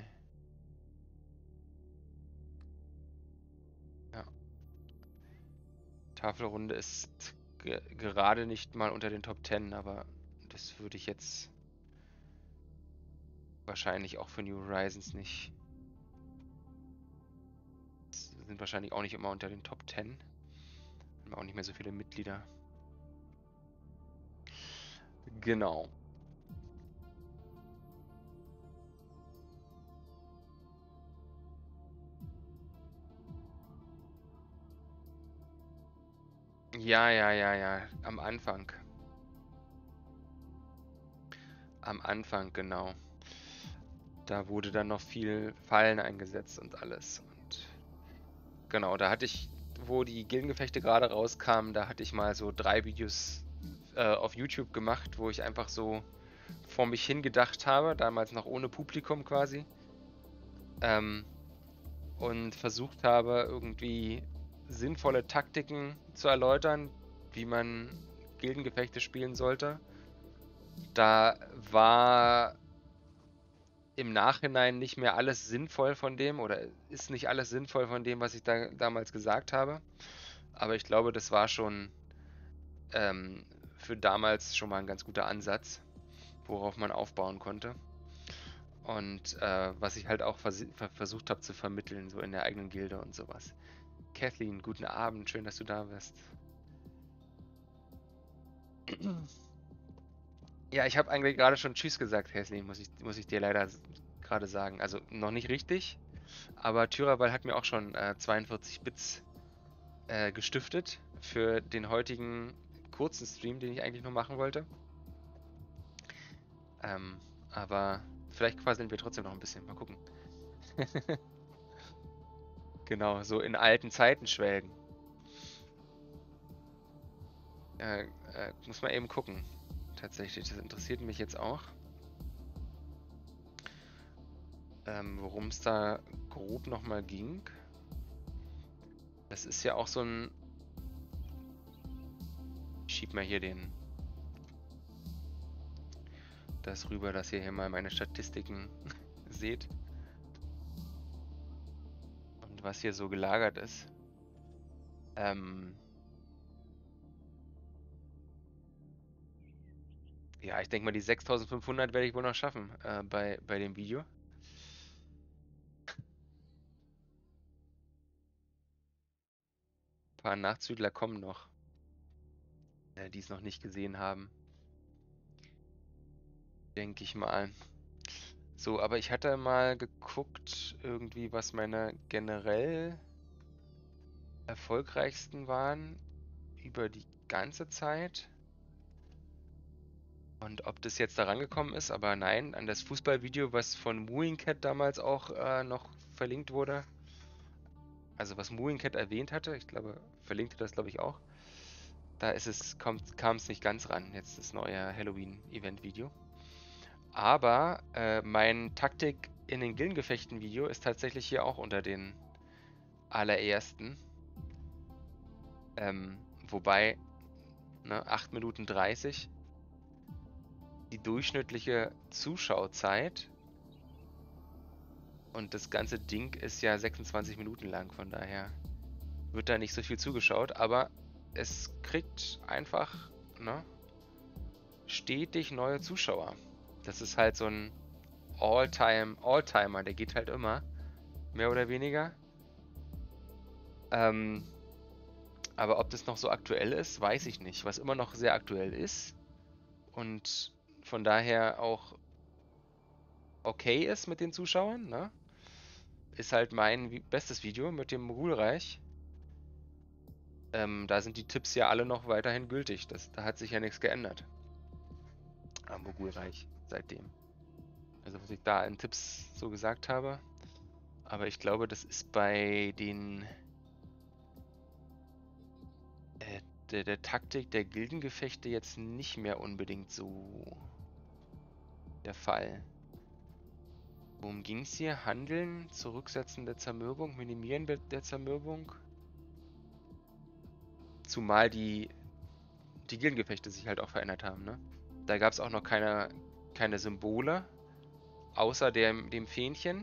Ja. Tafelrunde ist ge gerade nicht mal unter den Top zehn, aber das würde ich jetzt wahrscheinlich auch für New Horizons nicht. Sind wahrscheinlich auch nicht immer unter den Top zehn. Haben auch nicht mehr so viele Mitglieder. Genau. Ja, ja, ja, ja. Am Anfang. Am Anfang, genau. Da wurde dann noch viel Fallen eingesetzt und alles. Und genau, da hatte ich, wo die Gildengefechte gerade rauskamen, da hatte ich mal so drei Videos äh, auf YouTube gemacht, wo ich einfach so vor mich hingedacht habe, damals noch ohne Publikum quasi. Ähm, und versucht habe, irgendwie sinnvolle Taktiken zu erläutern, wie man Gildengefechte spielen sollte. Da war im Nachhinein nicht mehr alles sinnvoll von dem oder ist nicht alles sinnvoll von dem, was ich da damals gesagt habe. Aber ich glaube, das war schon ähm, für damals schon mal ein ganz guter Ansatz, worauf man aufbauen konnte. Und äh, was ich halt auch vers versucht habe zu vermitteln, so in der eigenen Gilde und sowas. Kathleen, guten Abend, schön, dass du da bist. Ja, ich habe eigentlich gerade schon Tschüss gesagt, Kathleen, muss ich, muss ich dir leider gerade sagen. Also noch nicht richtig, aber Tyrabal hat mir auch schon äh, zweiundvierzig Bits äh, gestiftet für den heutigen kurzen Stream, den ich eigentlich nur machen wollte. Ähm, aber vielleicht quasseln wir trotzdem noch ein bisschen. Mal gucken. Genau, so in alten Zeiten schwelgen. Äh, äh, muss man eben gucken. Tatsächlich, das interessiert mich jetzt auch. Ähm, worum es da grob nochmal ging. Das ist ja auch so ein... Ich schieb mal hier den... das rüber, dass ihr hier mal meine Statistiken seht. Und was hier so gelagert ist. Ähm... Ja, ich denke mal, die sechstausendfünfhundert werde ich wohl noch schaffen äh, bei, bei dem Video. Ein paar Nachzügler kommen noch, äh, die es noch nicht gesehen haben. Denke ich mal. So, aber ich hatte mal geguckt, irgendwie, was meine generell erfolgreichsten waren über die ganze Zeit. Und ob das jetzt da rangekommen ist, aber nein, an das Fußballvideo, was von Mooing Cat damals auch äh, noch verlinkt wurde. Also was Mooing Cat erwähnt hatte, ich glaube, verlinkte das glaube ich auch. Da ist es, kommt, kam es nicht ganz ran, jetzt das neue Halloween-Event-Video. Aber äh, mein Taktik in den Gilden-Gefechten-Video ist tatsächlich hier auch unter den allerersten. Ähm, wobei, ne, acht Minuten dreißig. Die durchschnittliche Zuschauzeit und das ganze Ding ist ja sechsundzwanzig Minuten lang, von daher wird da nicht so viel zugeschaut, aber es kriegt einfach, ne, stetig neue Zuschauer. Das ist halt so ein All-Time, All-Timer, der geht halt immer, mehr oder weniger. Ähm, aber ob das noch so aktuell ist, weiß ich nicht. Was immer noch sehr aktuell ist und von daher auch okay ist mit den Zuschauern, ne? Ist halt mein vi- bestes Video mit dem Mogulreich. Ähm, da sind die Tipps ja alle noch weiterhin gültig. Das, da hat sich ja nichts geändert am Mogulreich seitdem. Also was ich da an Tipps so gesagt habe. Aber ich glaube, das ist bei den äh, der, der Taktik der Gildengefechte jetzt nicht mehr unbedingt so der Fall. Worum ging es hier? Handeln, Zurücksetzen der Zermürbung, Minimieren der der Zermürbung. Zumal die, die Gildengefechte sich halt auch verändert haben, ne? Da gab es auch noch keine, keine Symbole, außer dem, dem Fähnchen.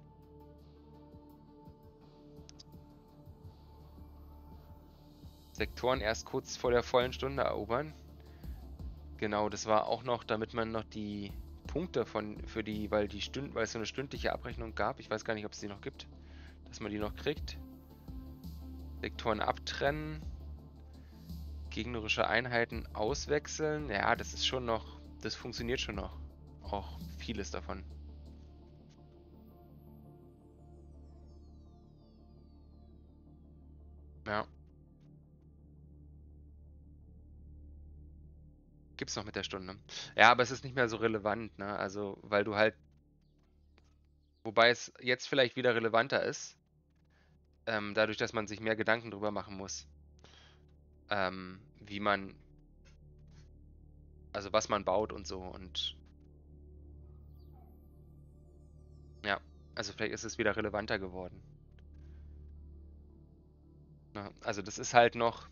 Sektoren erst kurz vor der vollen Stunde erobern. Genau, das war auch noch, damit man noch die Punkte von für die, weil die Stunden, weil es so eine stündliche Abrechnung gab, ich weiß gar nicht, ob es die noch gibt, dass man die noch kriegt. Sektoren abtrennen, gegnerische Einheiten auswechseln. Ja, das ist schon noch, das funktioniert schon noch. Auch vieles davon. Ja. Gibt's noch mit der Stunde. Ja, aber es ist nicht mehr so relevant, ne? Also, weil du halt, wobei es jetzt vielleicht wieder relevanter ist, ähm, dadurch, dass man sich mehr Gedanken drüber machen muss, ähm, wie man, also was man baut und so. Und ja, also vielleicht ist es wieder relevanter geworden. Ne? Also das ist halt noch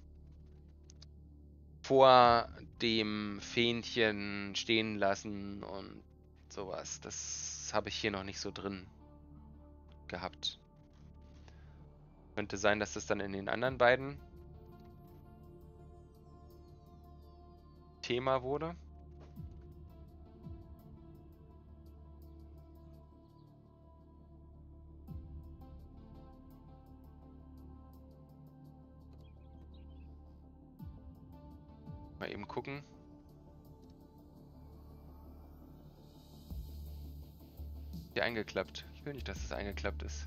vor dem Fähnchen stehen lassen und sowas. Das habe ich hier noch nicht so drin gehabt. Könnte sein, dass das dann in den anderen beiden Thema wurde. Mal eben gucken. Hier eingeklappt. Ich will nicht, dass es eingeklappt ist.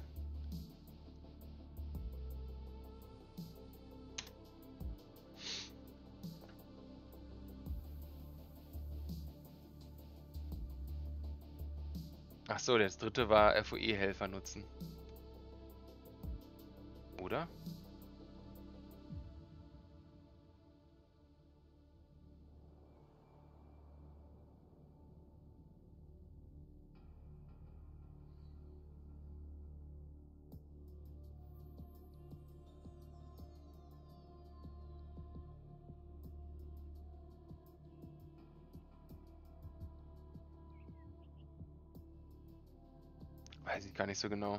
Ach so, das dritte war F O E-Helfer nutzen. Oder? Weiß ich gar nicht so genau.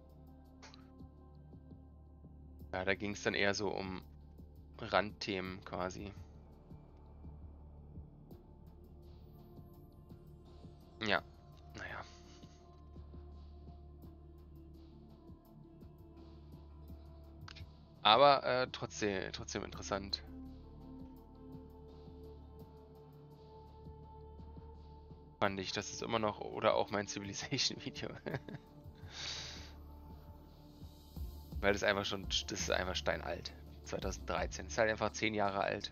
Ja, da ging es dann eher so um Randthemen quasi. Ja, naja. Aber äh, trotzdem, trotzdem interessant. Fand ich, das ist immer noch, oder auch mein Civilization-Video. Weil das einfach schon, das ist einfach steinalt. zweitausenddreizehn. Das ist halt einfach zehn Jahre alt.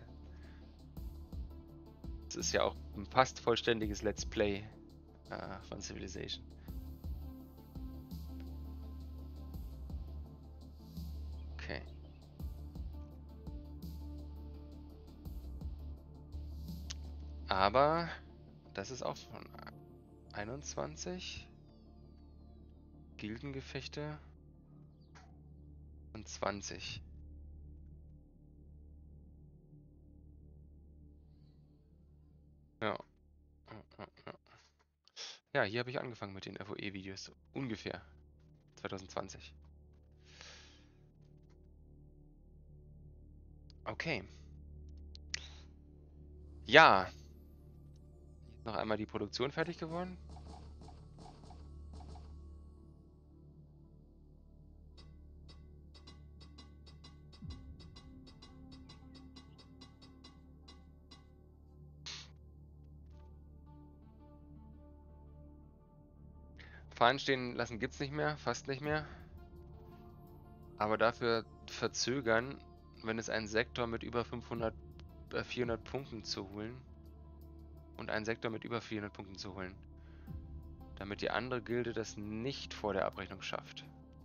Das ist ja auch ein fast vollständiges Let's Play äh, von Civilization. Okay. Aber das ist auch von einundzwanzig. Gildengefechte. Und zwanzig. Ja. Ja, hier habe ich angefangen mit den F O E-Videos. Ungefähr. zwanzig zwanzig. Okay. Ja. Noch einmal die Produktion fertig geworden. Fahnen stehen lassen gibt's nicht mehr, fast nicht mehr. Aber dafür verzögern, wenn es einen Sektor mit über fünfhundert, äh, vierhundert Punkten zu holen. Und einen Sektor mit über vierhundert Punkten zu holen. Damit die andere Gilde das nicht vor der Abrechnung schafft.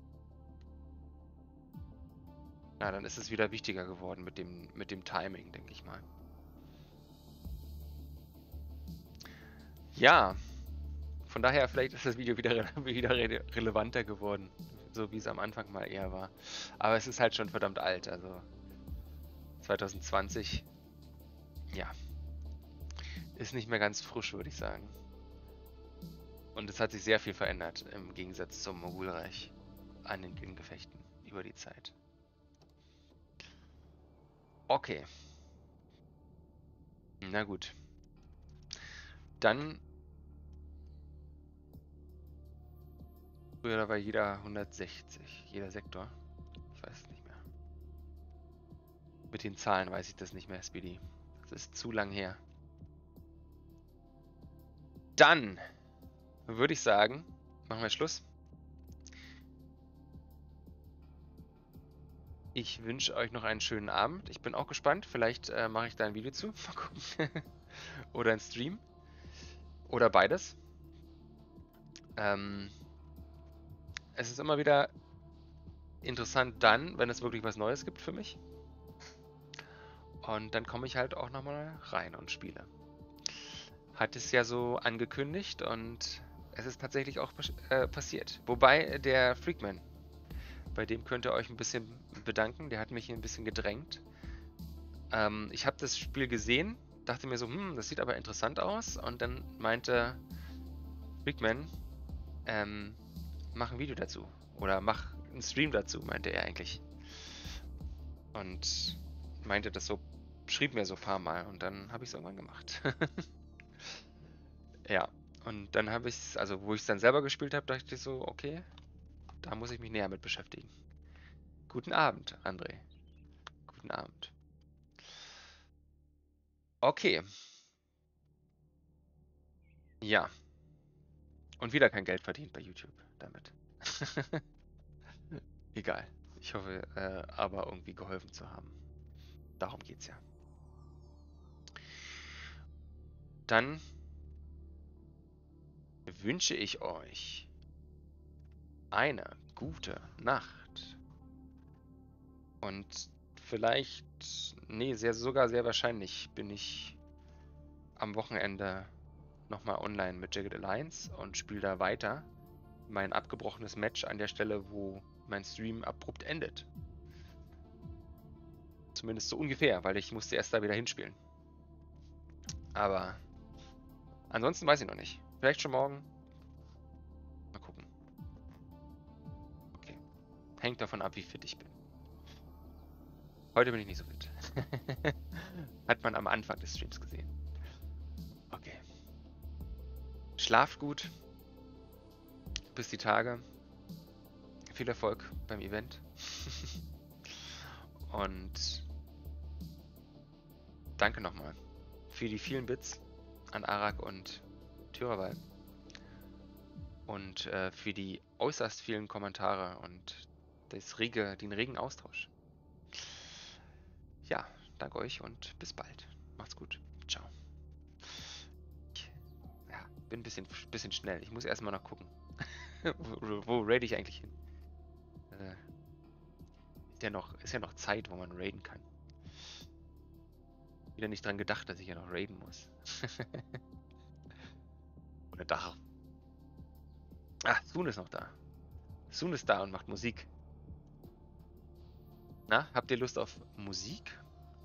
Na, dann ist es wieder wichtiger geworden mit dem, mit dem Timing, denke ich mal. Ja. Von daher, vielleicht ist das Video wieder, wieder re relevanter geworden. So wie es am Anfang mal eher war. Aber es ist halt schon verdammt alt, also zwanzig zwanzig. Ja. Ist nicht mehr ganz frisch, würde ich sagen. Und es hat sich sehr viel verändert im Gegensatz zum Mogulreich an den Gildengefechten über die Zeit. Okay. Na gut. Dann... Früher war jeder hundertsechzig, jeder Sektor. Ich weiß es nicht mehr. Mit den Zahlen weiß ich das nicht mehr, Speedy. Das ist zu lang her. Dann würde ich sagen, machen wir Schluss. Ich wünsche euch noch einen schönen Abend. Ich bin auch gespannt. Vielleicht äh, mache ich da ein Video zu. Mal gucken. Oder ein Stream. Oder beides. Ähm, es ist immer wieder interessant dann, wenn es wirklich was Neues gibt für mich. Und dann komme ich halt auch nochmal rein und spiele. Hat es ja so angekündigt und es ist tatsächlich auch äh, passiert. Wobei der Freakman, bei dem könnt ihr euch ein bisschen bedanken, der hat mich ein bisschen gedrängt. Ähm, ich habe das Spiel gesehen, dachte mir so, hm, das sieht aber interessant aus. Und dann meinte Freakman, ähm, mach ein Video dazu. Oder mach einen Stream dazu, meinte er eigentlich. Und meinte das so, schrieb mir so ein paar Mal und dann habe ich es irgendwann gemacht. Ja, und dann habe ich es, also wo ich es dann selber gespielt habe, dachte ich so, okay, da muss ich mich näher mit beschäftigen. Guten Abend, André. Guten Abend. Okay. Ja. Und wieder kein Geld verdient bei YouTube damit. Egal. Ich hoffe, äh, aber irgendwie geholfen zu haben. Darum geht's ja. Dann wünsche ich euch eine gute Nacht. Und vielleicht, nee, sehr, sogar sehr wahrscheinlich bin ich am Wochenende nochmal online mit Jagged Alliance und spiele da weiter mein abgebrochenes Match an der Stelle, wo mein Stream abrupt endet. Zumindest so ungefähr, weil ich musste erst da wieder hinspielen. Aber ansonsten weiß ich noch nicht. Vielleicht schon morgen. Mal gucken. Okay. Hängt davon ab, wie fit ich bin. Heute bin ich nicht so fit. Hat man am Anfang des Streams gesehen. Okay. Schlaft gut. Bis die Tage. Viel Erfolg beim Event. Und danke nochmal für die vielen Bits an Arak und Tyrawal. Und äh, für die äußerst vielen Kommentare und das rege, den regen Austausch. Ja, danke euch und bis bald. Macht's gut. Ciao. Ich, ja, bin ein bisschen, bisschen schnell. Ich muss erstmal noch gucken. wo wo raid ich eigentlich hin? Äh, ist, ja noch, ist ja noch Zeit, wo man raiden kann. Wieder nicht dran gedacht, dass ich ja noch raiden muss. Oder darf. Ah, Sun ist noch da. Sun ist da und macht Musik. Na, habt ihr Lust auf Musik?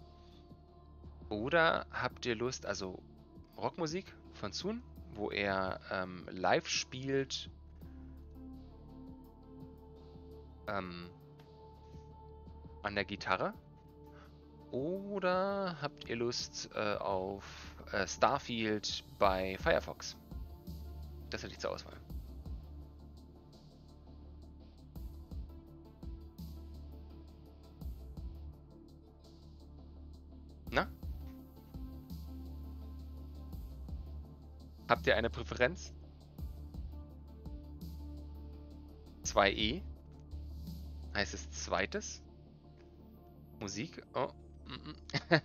Oder habt ihr Lust, also Rockmusik von Sun, wo er ähm, live spielt ähm, an der Gitarre? Oder habt ihr Lust äh, auf äh, Starfield bei Firefox? Das hätte ich zur Auswahl. Na? Habt ihr eine Präferenz? zwei E? Heißt es zweites? Musik? Oh. Mm -mm.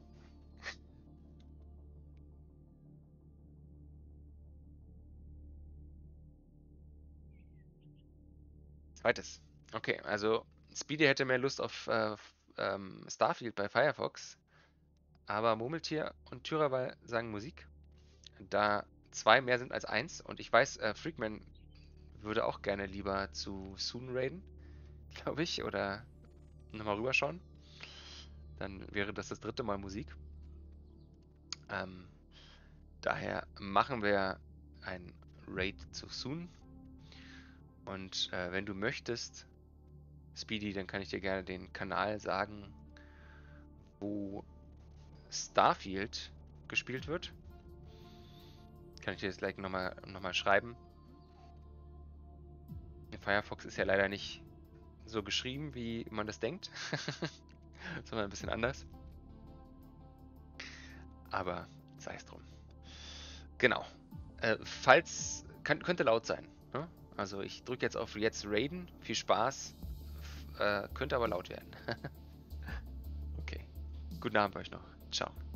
Zweites. Okay, also Speedy hätte mehr Lust auf äh, ähm, Starfield bei Firefox, aber Murmeltier und Tyrawal sagen Musik. Da zwei mehr sind als eins und ich weiß, äh, Freakman würde auch gerne lieber zu Soon raiden, glaube ich, oder nochmal rüberschauen. Dann wäre das das dritte Mal Musik. Ähm, daher machen wir ein Raid zu Soon. Und äh, wenn du möchtest, Speedy, dann kann ich dir gerne den Kanal sagen, wo Starfield gespielt wird. Kann ich dir jetzt gleich nochmal noch mal schreiben. Firefox ist ja leider nicht so geschrieben, wie man das denkt, sondern ein bisschen anders. Aber sei es drum. Genau. Äh, falls, kann, könnte laut sein. Ne? Also ich drücke jetzt auf jetzt Raiden. Viel Spaß. F äh, könnte aber laut werden. Okay. Guten Abend euch noch. Ciao.